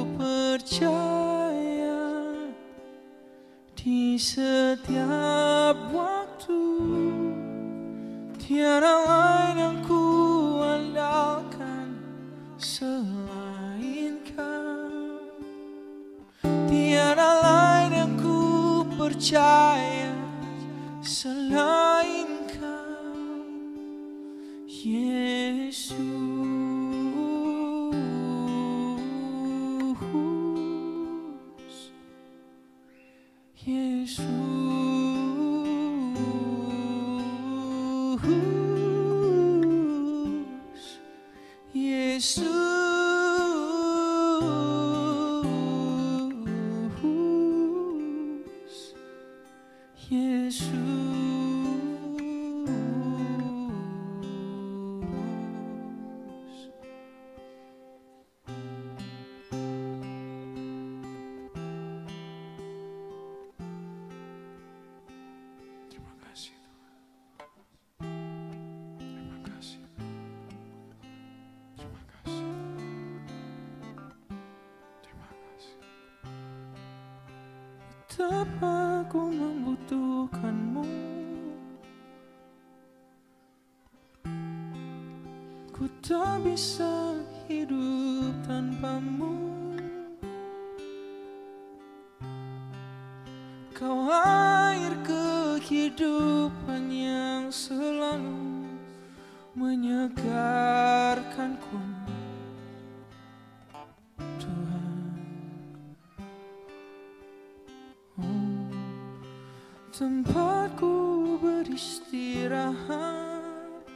percaya, di setiap waktu tiada lain yang ku andalkan selain Kau. Tiada lain yang ku percaya selain Kau, Yesus. Yesus, Yesus, Yesus. Betapa ku membutuhkanmu, ku tak bisa hidup tanpamu. Kau air kehidupan yang selalu menyegarkanku. Tempatku beristirahat,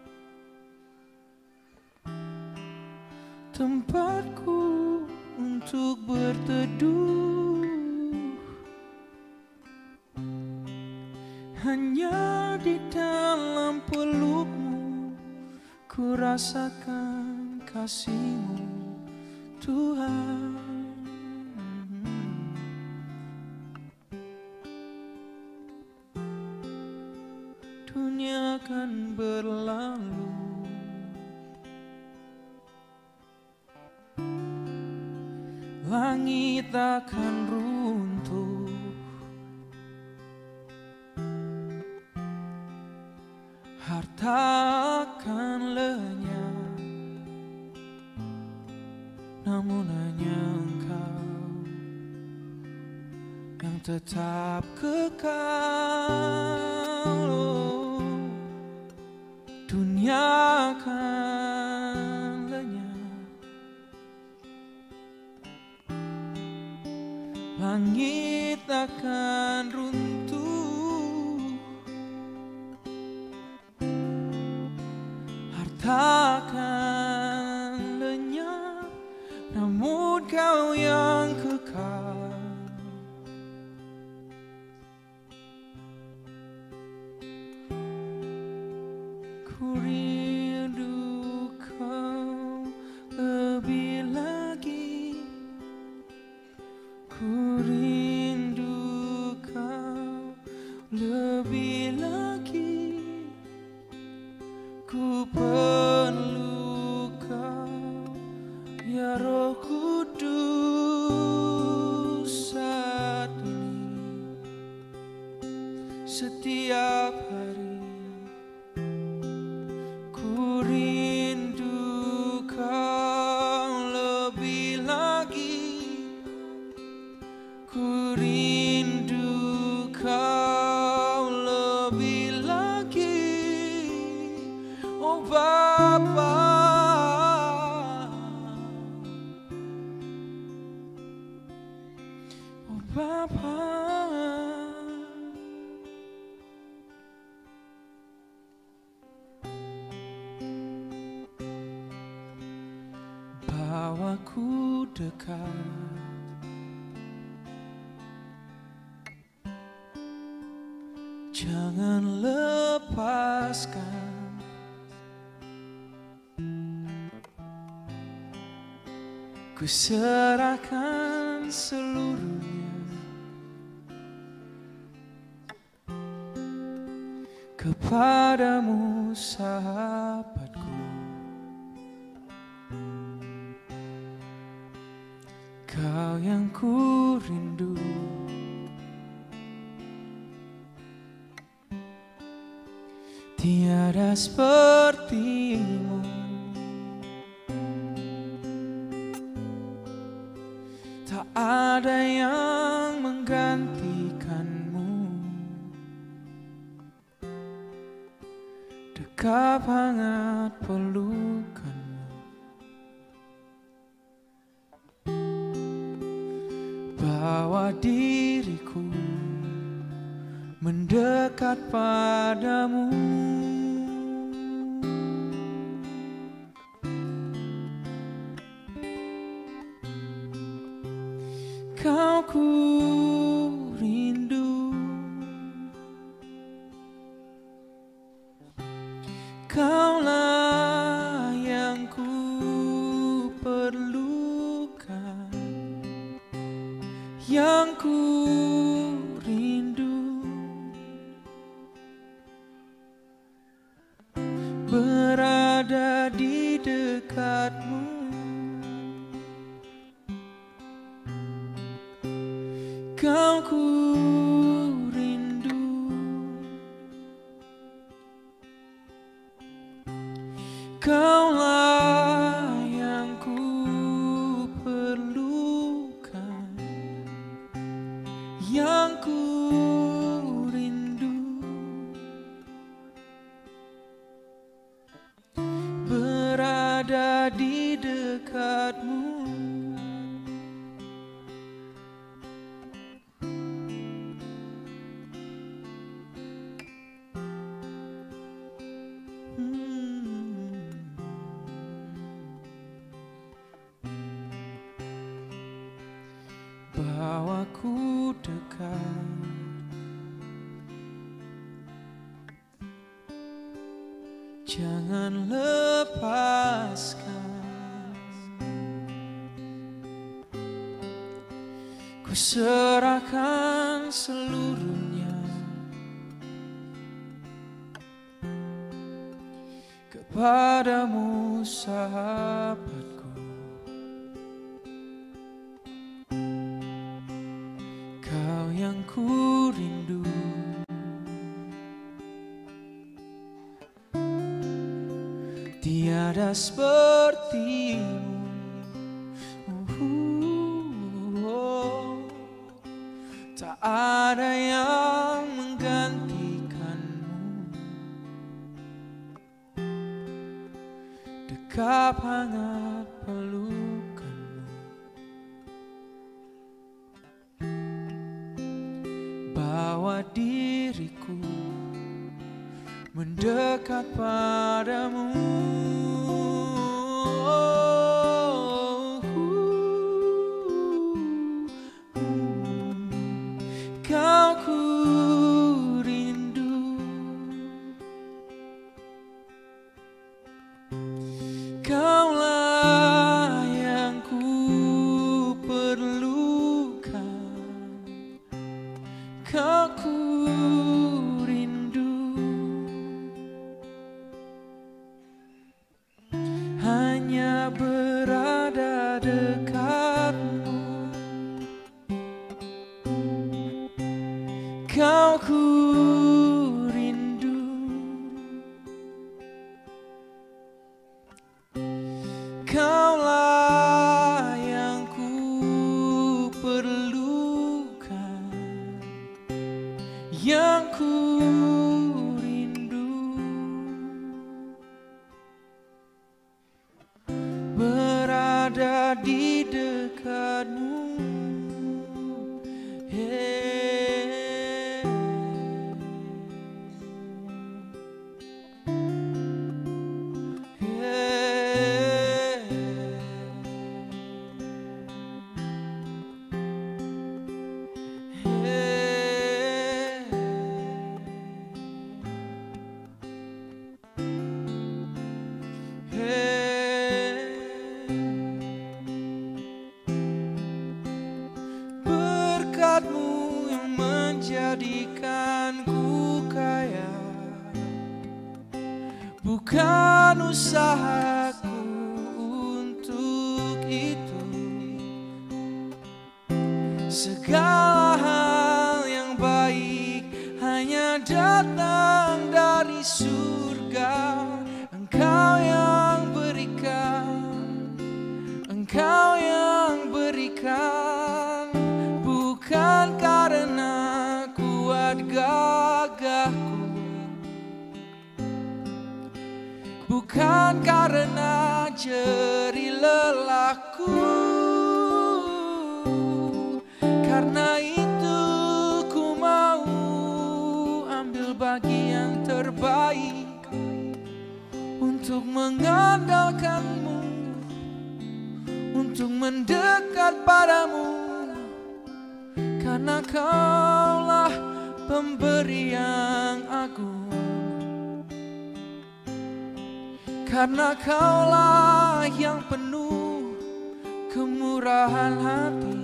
tempatku untuk berteduh, hanya di dalam pelukmu ku rasakan kasih-Mu, Tuhan. Dunia akan berlalu, langit akan runtuh, harta akan lenyap, namun hanya Engkau yang tetap kekal. Dunia akan lenyap, langit akan runtuh, harta akan lenyap, namun Kau yang kekal. Ku rindu Kau lebih lagi, ku rindu Kau lebih lagi, ku perlu Kau ya Roh Kudus. setiap hari. Ku rindu kau lebih lagi. Ku rindu kau lebih lagi. Oh Bapa, oh Bapa. Bawaku dekat, jangan lepaskan. Ku serahkan seluruhnya kepadamu, sahabatku. Kau yang ku rindu, tiada sepertimu. Tak ada yang menggantikanmu. Dekap hangat pelukanmu. Bawa diriku mendekat padamu. Kau ku rindu, kaulah yang ku perlukan, yang ku rindu. Berada di dekatmu, kau ku rindu. Kaulah yang ku perlukan, yang ku rindu. Berada di dekatmu, bawaku dekat, jangan lepaskan. Ku serahkan seluruhnya kepadamu, sahabatku. Kau yang ku rindu, tiada sepertimu. Tak ada yang menggantikanmu. Dekap hangat pelukanmu. Bawa diriku mendekat padamu. Kau ku rindu, kaulah yang ku perlukan, kau ku rindu. Hanya berada dekatmu, kau ku yang ku rindu. Berada di dekatmu. Berkatmu yang menjadikanku kaya, bukan usahaku untuk itu. Segala hal yang baik hanya datang dari surga. Engkau yang berikan, Engkau yang berikan, bukan karena kuat gagahku, bukan karena jerih lelahku. Karena itu ku mau ambil bagian terbaik untuk mengandalkanmu, untuk mendekat padamu. Karena Kaulah pemberi yang agung, karena Kaulah yang penuh kemurahan hati,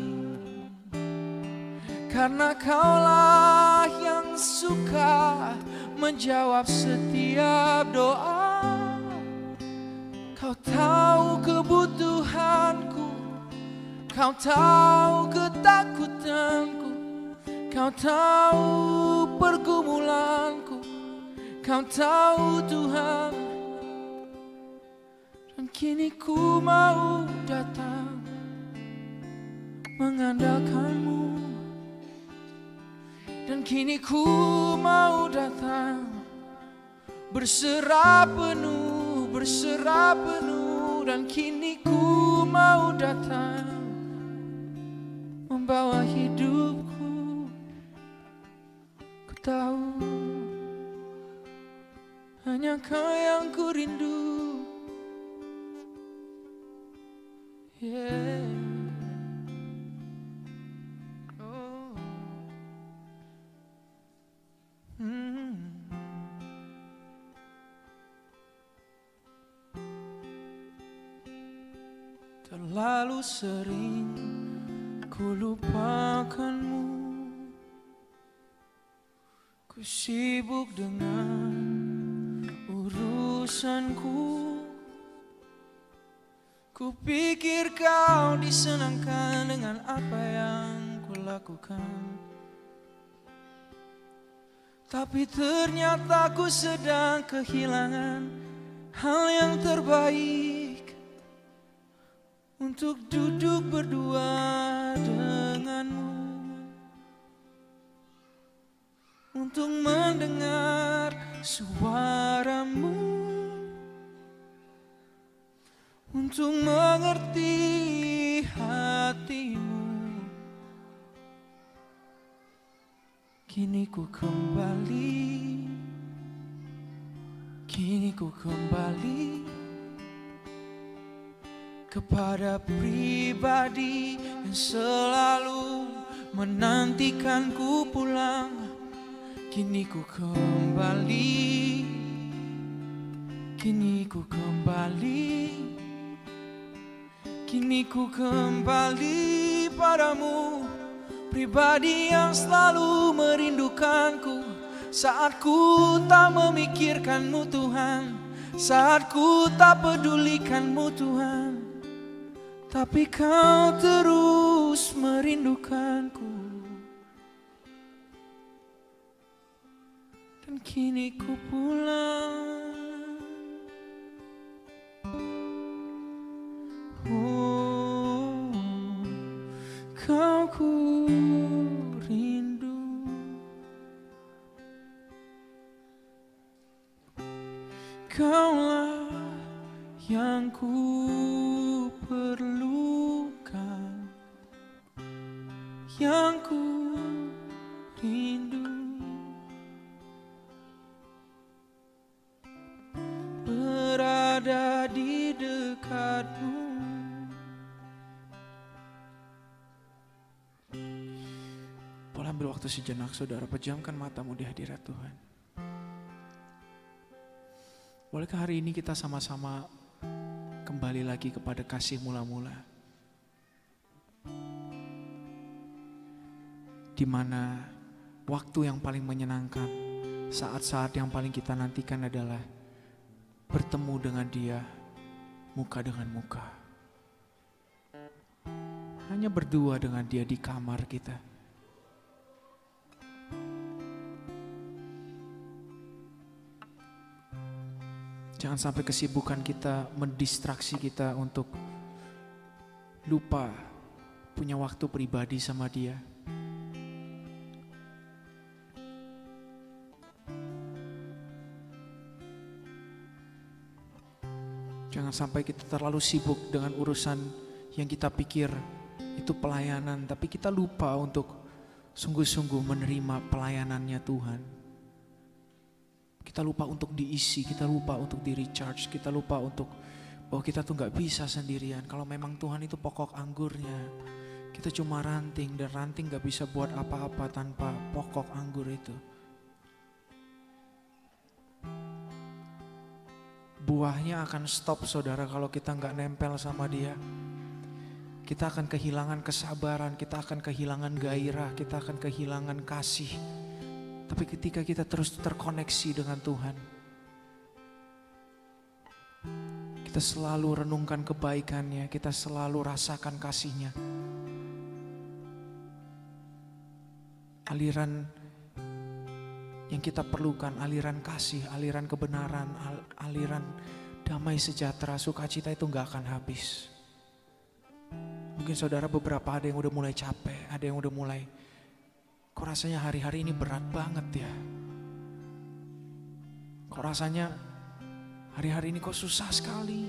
karena Kaulah yang suka menjawab setiap doa. Kau tahu kebutuhanku, Kau tahu ketakutanku, Kau tahu pergumulanku, Kau tahu Tuhan. Dan kini ku mau datang mengandalkanmu. Dan kini ku mau datang berserah penuh, berserah penuh. Dan kini ku mau datang membawa hidupku. Ku tahu hanya Kau yang ku rindu. Yeah. Oh. Terlalu sering ku lupakanmu, ku sibuk dengan urusanku. Ku pikir Kau disenangkan dengan apa yang ku lakukan, tapi ternyata ku sedang kehilangan hal yang terbaik untuk duduk berdua denganmu, untuk mendengar suaramu, untuk mengerti hatimu. Kini ku kembali, kini ku kembali kepada pribadi yang selalu menantikanku pulang. Kini ku kembali, kini ku kembali, kini ku kembali padamu. Pribadi yang selalu merindukanku saat ku tak memikirkanmu Tuhan, saat ku tak pedulikanmu Tuhan, tapi Kau terus merindukanku. Dan kini ku pulang. Oh, Kau ku rindu. Kaulah yang ku perlukan, yang ku rindu. Berada di dekatmu. Boleh ambil waktu sejenak, saudara, pejamkan matamu di hadirat Tuhan. Bolehkah hari ini kita sama-sama kembali lagi kepada kasih mula-mula? Di mana waktu yang paling menyenangkan, saat-saat yang paling kita nantikan adalah bertemu dengan Dia muka dengan muka. Hanya berdua dengan Dia di kamar kita. Jangan sampai kesibukan kita mendistraksi kita untuk lupa punya waktu pribadi sama Dia. Jangan sampai kita terlalu sibuk dengan urusan yang kita pikir itu pelayanan, tapi kita lupa untuk sungguh-sungguh menerima pelayanannya Tuhan. Kita lupa untuk diisi, kita lupa untuk di recharge, kita lupa untuk bahwa kita tuh gak bisa sendirian. Kalau memang Tuhan itu pokok anggurnya, kita cuma ranting, dan ranting gak bisa buat apa-apa tanpa pokok anggur itu. Buahnya akan stop, saudara, kalau kita gak nempel sama Dia. Kita akan kehilangan kesabaran, kita akan kehilangan gairah, kita akan kehilangan kasih. Tapi ketika kita terus terkoneksi dengan Tuhan, kita selalu renungkan kebaikan-Nya, kita selalu rasakan kasih-Nya. Aliran yang kita perlukan, aliran kasih, aliran kebenaran, aliran damai sejahtera, sukacita itu gak akan habis. Mungkin saudara beberapa ada yang udah mulai capek, ada yang udah mulai, kok rasanya hari-hari ini berat banget ya. Kok rasanya hari-hari ini kok susah sekali.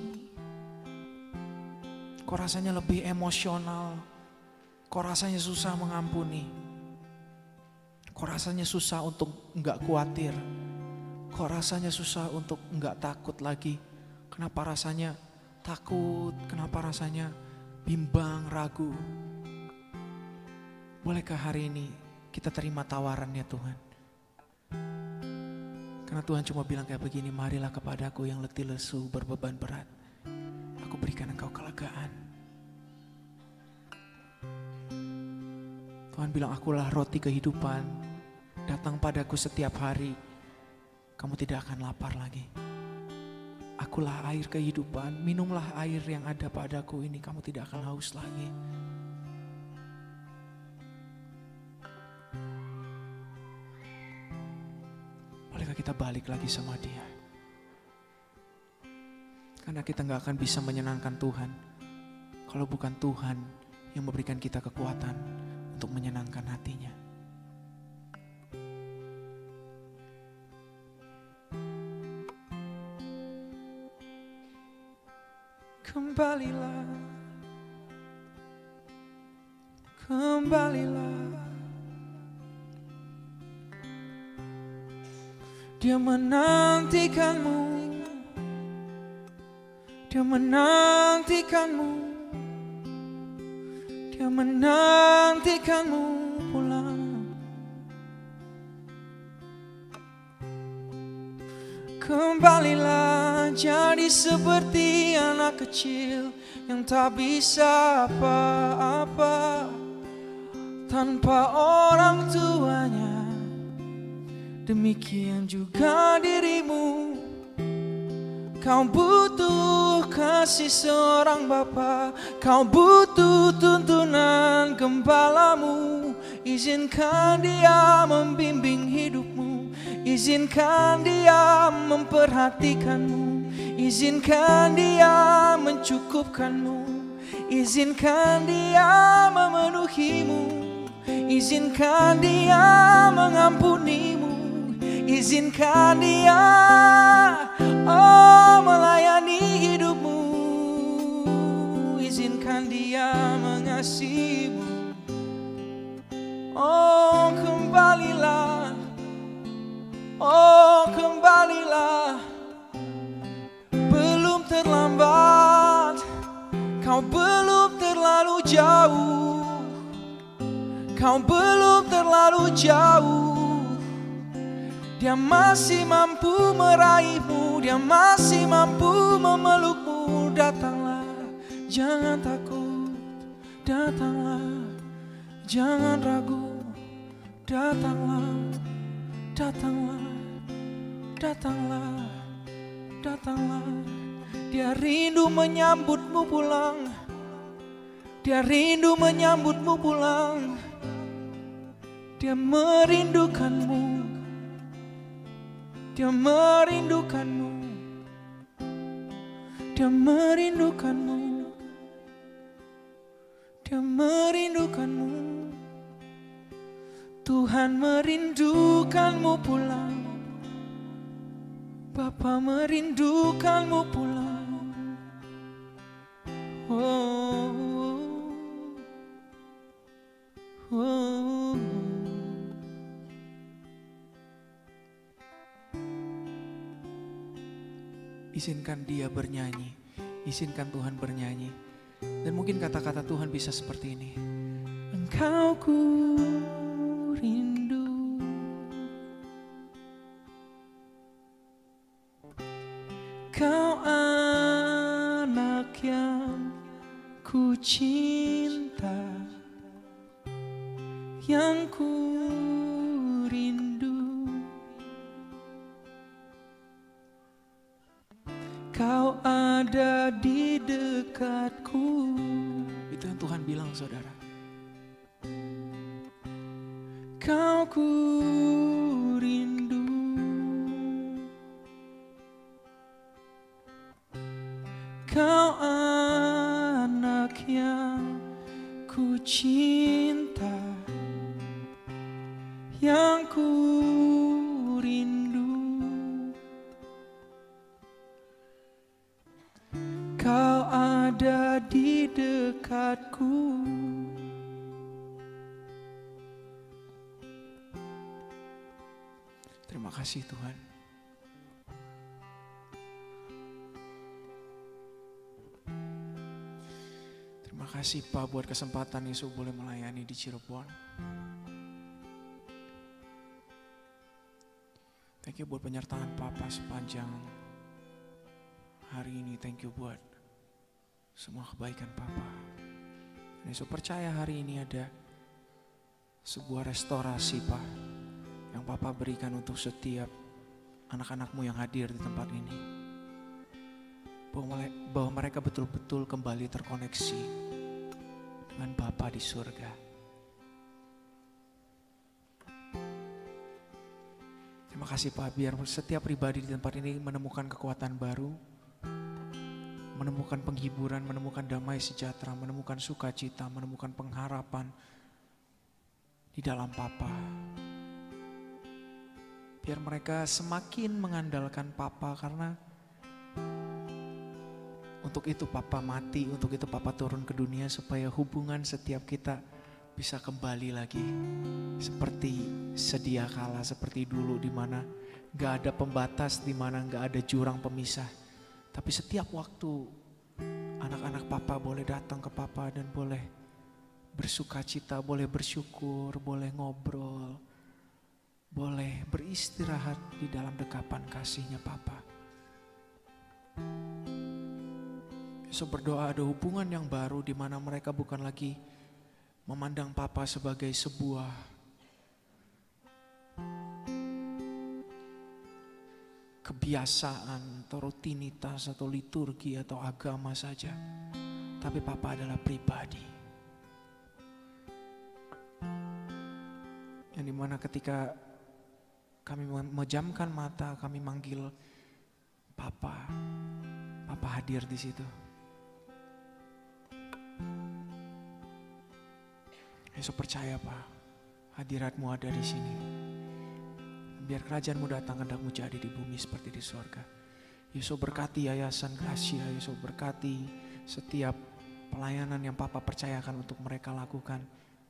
Kok rasanya lebih emosional. Kok rasanya susah mengampuni. Kok rasanya susah untuk enggak khawatir. Kok rasanya susah untuk enggak takut lagi. Kenapa rasanya takut? Kenapa rasanya bimbang, ragu? Bolehkah hari ini kita terima tawarannya Tuhan? Karena Tuhan cuma bilang kayak begini, marilah kepadaku yang letih lesu berbeban berat, aku berikan engkau kelegaan. Tuhan bilang, akulah roti kehidupan, datang padaku setiap hari, kamu tidak akan lapar lagi. Akulah air kehidupan, minumlah air yang ada padaku ini, kamu tidak akan haus lagi. Bolehkah kita balik lagi sama Dia? Karena kita gak akan bisa menyenangkan Tuhan kalau bukan Tuhan yang memberikan kita kekuatan untuk menyenangkan hatinya. Kembalilah, kembalilah. Dia menantikanmu, Dia menantikanmu, Dia menantikanmu pulang. Kembalilah jadi seperti anak kecil yang tak bisa apa-apa tanpa orang tuanya. Demikian juga dirimu, kau butuh kasih seorang bapa, kau butuh tuntunan gembalamu. Izinkan Dia membimbing hidupmu, izinkan Dia memperhatikanmu, izinkan Dia mencukupkanmu, izinkan Dia memenuhimu, izinkan Dia mengampunimu, Izinkan dia, oh, melayani hidupmu. Izinkan dia mengasihimu. Oh, kembalilah, oh, kembalilah. Belum terlambat, kau belum terlalu jauh. Kau belum terlalu jauh. Dia masih mampu meraihmu, dia masih mampu memelukmu. Datanglah, jangan takut, datanglah, jangan ragu. Datanglah, datanglah, datanglah, datanglah. Dia rindu menyambutmu pulang, dia rindu menyambutmu pulang. Dia merindukanmu, dia merindukanmu, dia merindukanmu, dia merindukanmu. Tuhan merindukanmu pulang, Bapa merindukanmu pulang. Oh, oh, oh. Izinkan dia bernyanyi, izinkan Tuhan bernyanyi. Dan mungkin kata-kata Tuhan bisa seperti ini. Engkau ku rindu, kau anak yang ku cinta, yang ku rindu. Kau ada di dekatku. Itu yang Tuhan bilang, saudara. Kau ku rindu, kau anak yang ku cinta, yang ku rindu. Kau ada di dekatku. Terima kasih Tuhan. Terima kasih Pak buat kesempatan Yesus boleh melayani di Cirebon. Thank you buat penyertaan Papa sepanjang hari ini. Thank you buat semua kebaikan Papa. Dan Yesus percaya hari ini ada sebuah restorasi Pak, yang Papa berikan untuk setiap anak-anakmu yang hadir di tempat ini. Bahwa mereka betul-betul kembali terkoneksi dengan Bapa di surga. Terima kasih Pak, biar setiap pribadi di tempat ini menemukan kekuatan baru, menemukan penghiburan, menemukan damai sejahtera, menemukan sukacita, menemukan pengharapan di dalam Papa. Biar mereka semakin mengandalkan Papa, karena untuk itu Papa mati, untuk itu Papa turun ke dunia, supaya hubungan setiap kita bisa kembali lagi seperti sedia kala, seperti dulu, di mana gak ada pembatas, di mana gak ada jurang pemisah. Tapi setiap waktu anak-anak Papa boleh datang ke Papa dan boleh bersukacita, boleh bersyukur, boleh ngobrol, boleh beristirahat di dalam dekapan kasih-Nya Papa. So berdoa ada hubungan yang baru di mana mereka bukan lagi memandang Papa sebagai sebuah kebiasaan atau rutinitas atau liturgi atau agama saja. Tapi Papa adalah pribadi. Yang dimana ketika kami memejamkan mata, kami manggil Papa, Papa hadir di situ. Yesus percaya Pak, hadirat-Mu ada di sini. Biar kerajaan-Mu datang, kehendak-Mu jadi di bumi seperti di surga. Yesus berkati Yayasan Gracia, Yesus berkati setiap pelayanan yang Papa percayakan untuk mereka lakukan.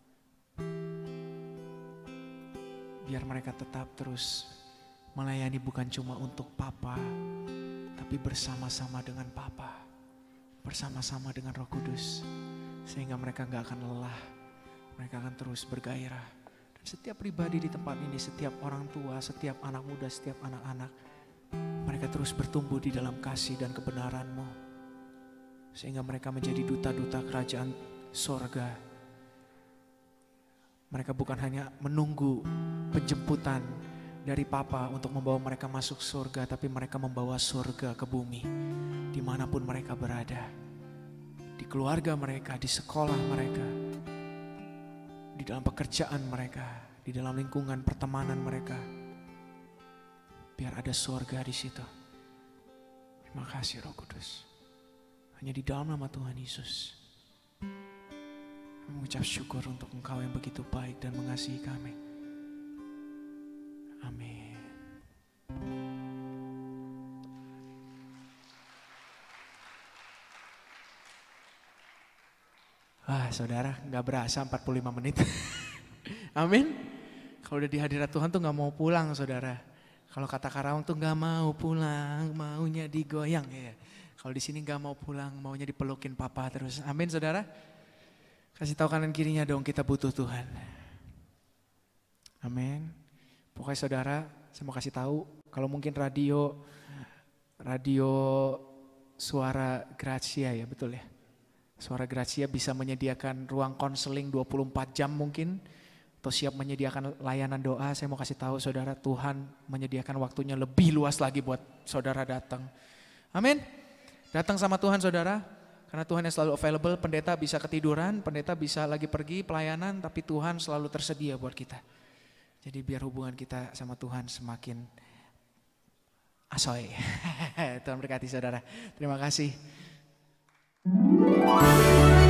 Biar mereka tetap terus melayani bukan cuma untuk Papa, tapi bersama-sama dengan Papa, bersama-sama dengan Roh Kudus. Sehingga mereka gak akan lelah, mereka akan terus bergairah. Dan setiap pribadi di tempat ini, setiap orang tua, setiap anak muda, setiap anak-anak, mereka terus bertumbuh di dalam kasih dan kebenaran-Mu. Sehingga mereka menjadi duta-duta kerajaan sorga. Mereka bukan hanya menunggu penjemputan dari Papa untuk membawa mereka masuk surga, tapi mereka membawa surga ke bumi, dimanapun mereka berada. Di keluarga mereka, di sekolah mereka, di dalam pekerjaan mereka, di dalam lingkungan pertemanan mereka. Biar ada surga di situ. Terima kasih Roh Kudus. Hanya di dalam nama Tuhan Yesus, mengucap syukur untuk Engkau yang begitu baik dan mengasihi kami. Amin. Wah saudara, gak berasa 45 menit. Amin. Kalau udah di hadirat Tuhan tuh gak mau pulang saudara. Kalau kata Karawang tuh gak mau pulang, maunya digoyang ya. Kalau di sini gak mau pulang, maunya dipelukin Papa terus. Amin saudara. Kasih tahu kanan kirinya dong, kita butuh Tuhan. Amin. Pokoknya saudara, saya mau kasih tahu kalau mungkin radio Suara Gracia ya, betul ya. Suara Gracia bisa menyediakan ruang konseling 24 jam mungkin, atau siap menyediakan layanan doa. Saya mau kasih tahu saudara, Tuhan menyediakan waktunya lebih luas lagi buat saudara datang. Amin. Datang sama Tuhan saudara, karena Tuhan yang selalu available. Pendeta bisa ketiduran, pendeta bisa lagi pergi pelayanan, tapi Tuhan selalu tersedia buat kita. Jadi biar hubungan kita sama Tuhan semakin asoy. Tuhan berkati saudara. Terima kasih.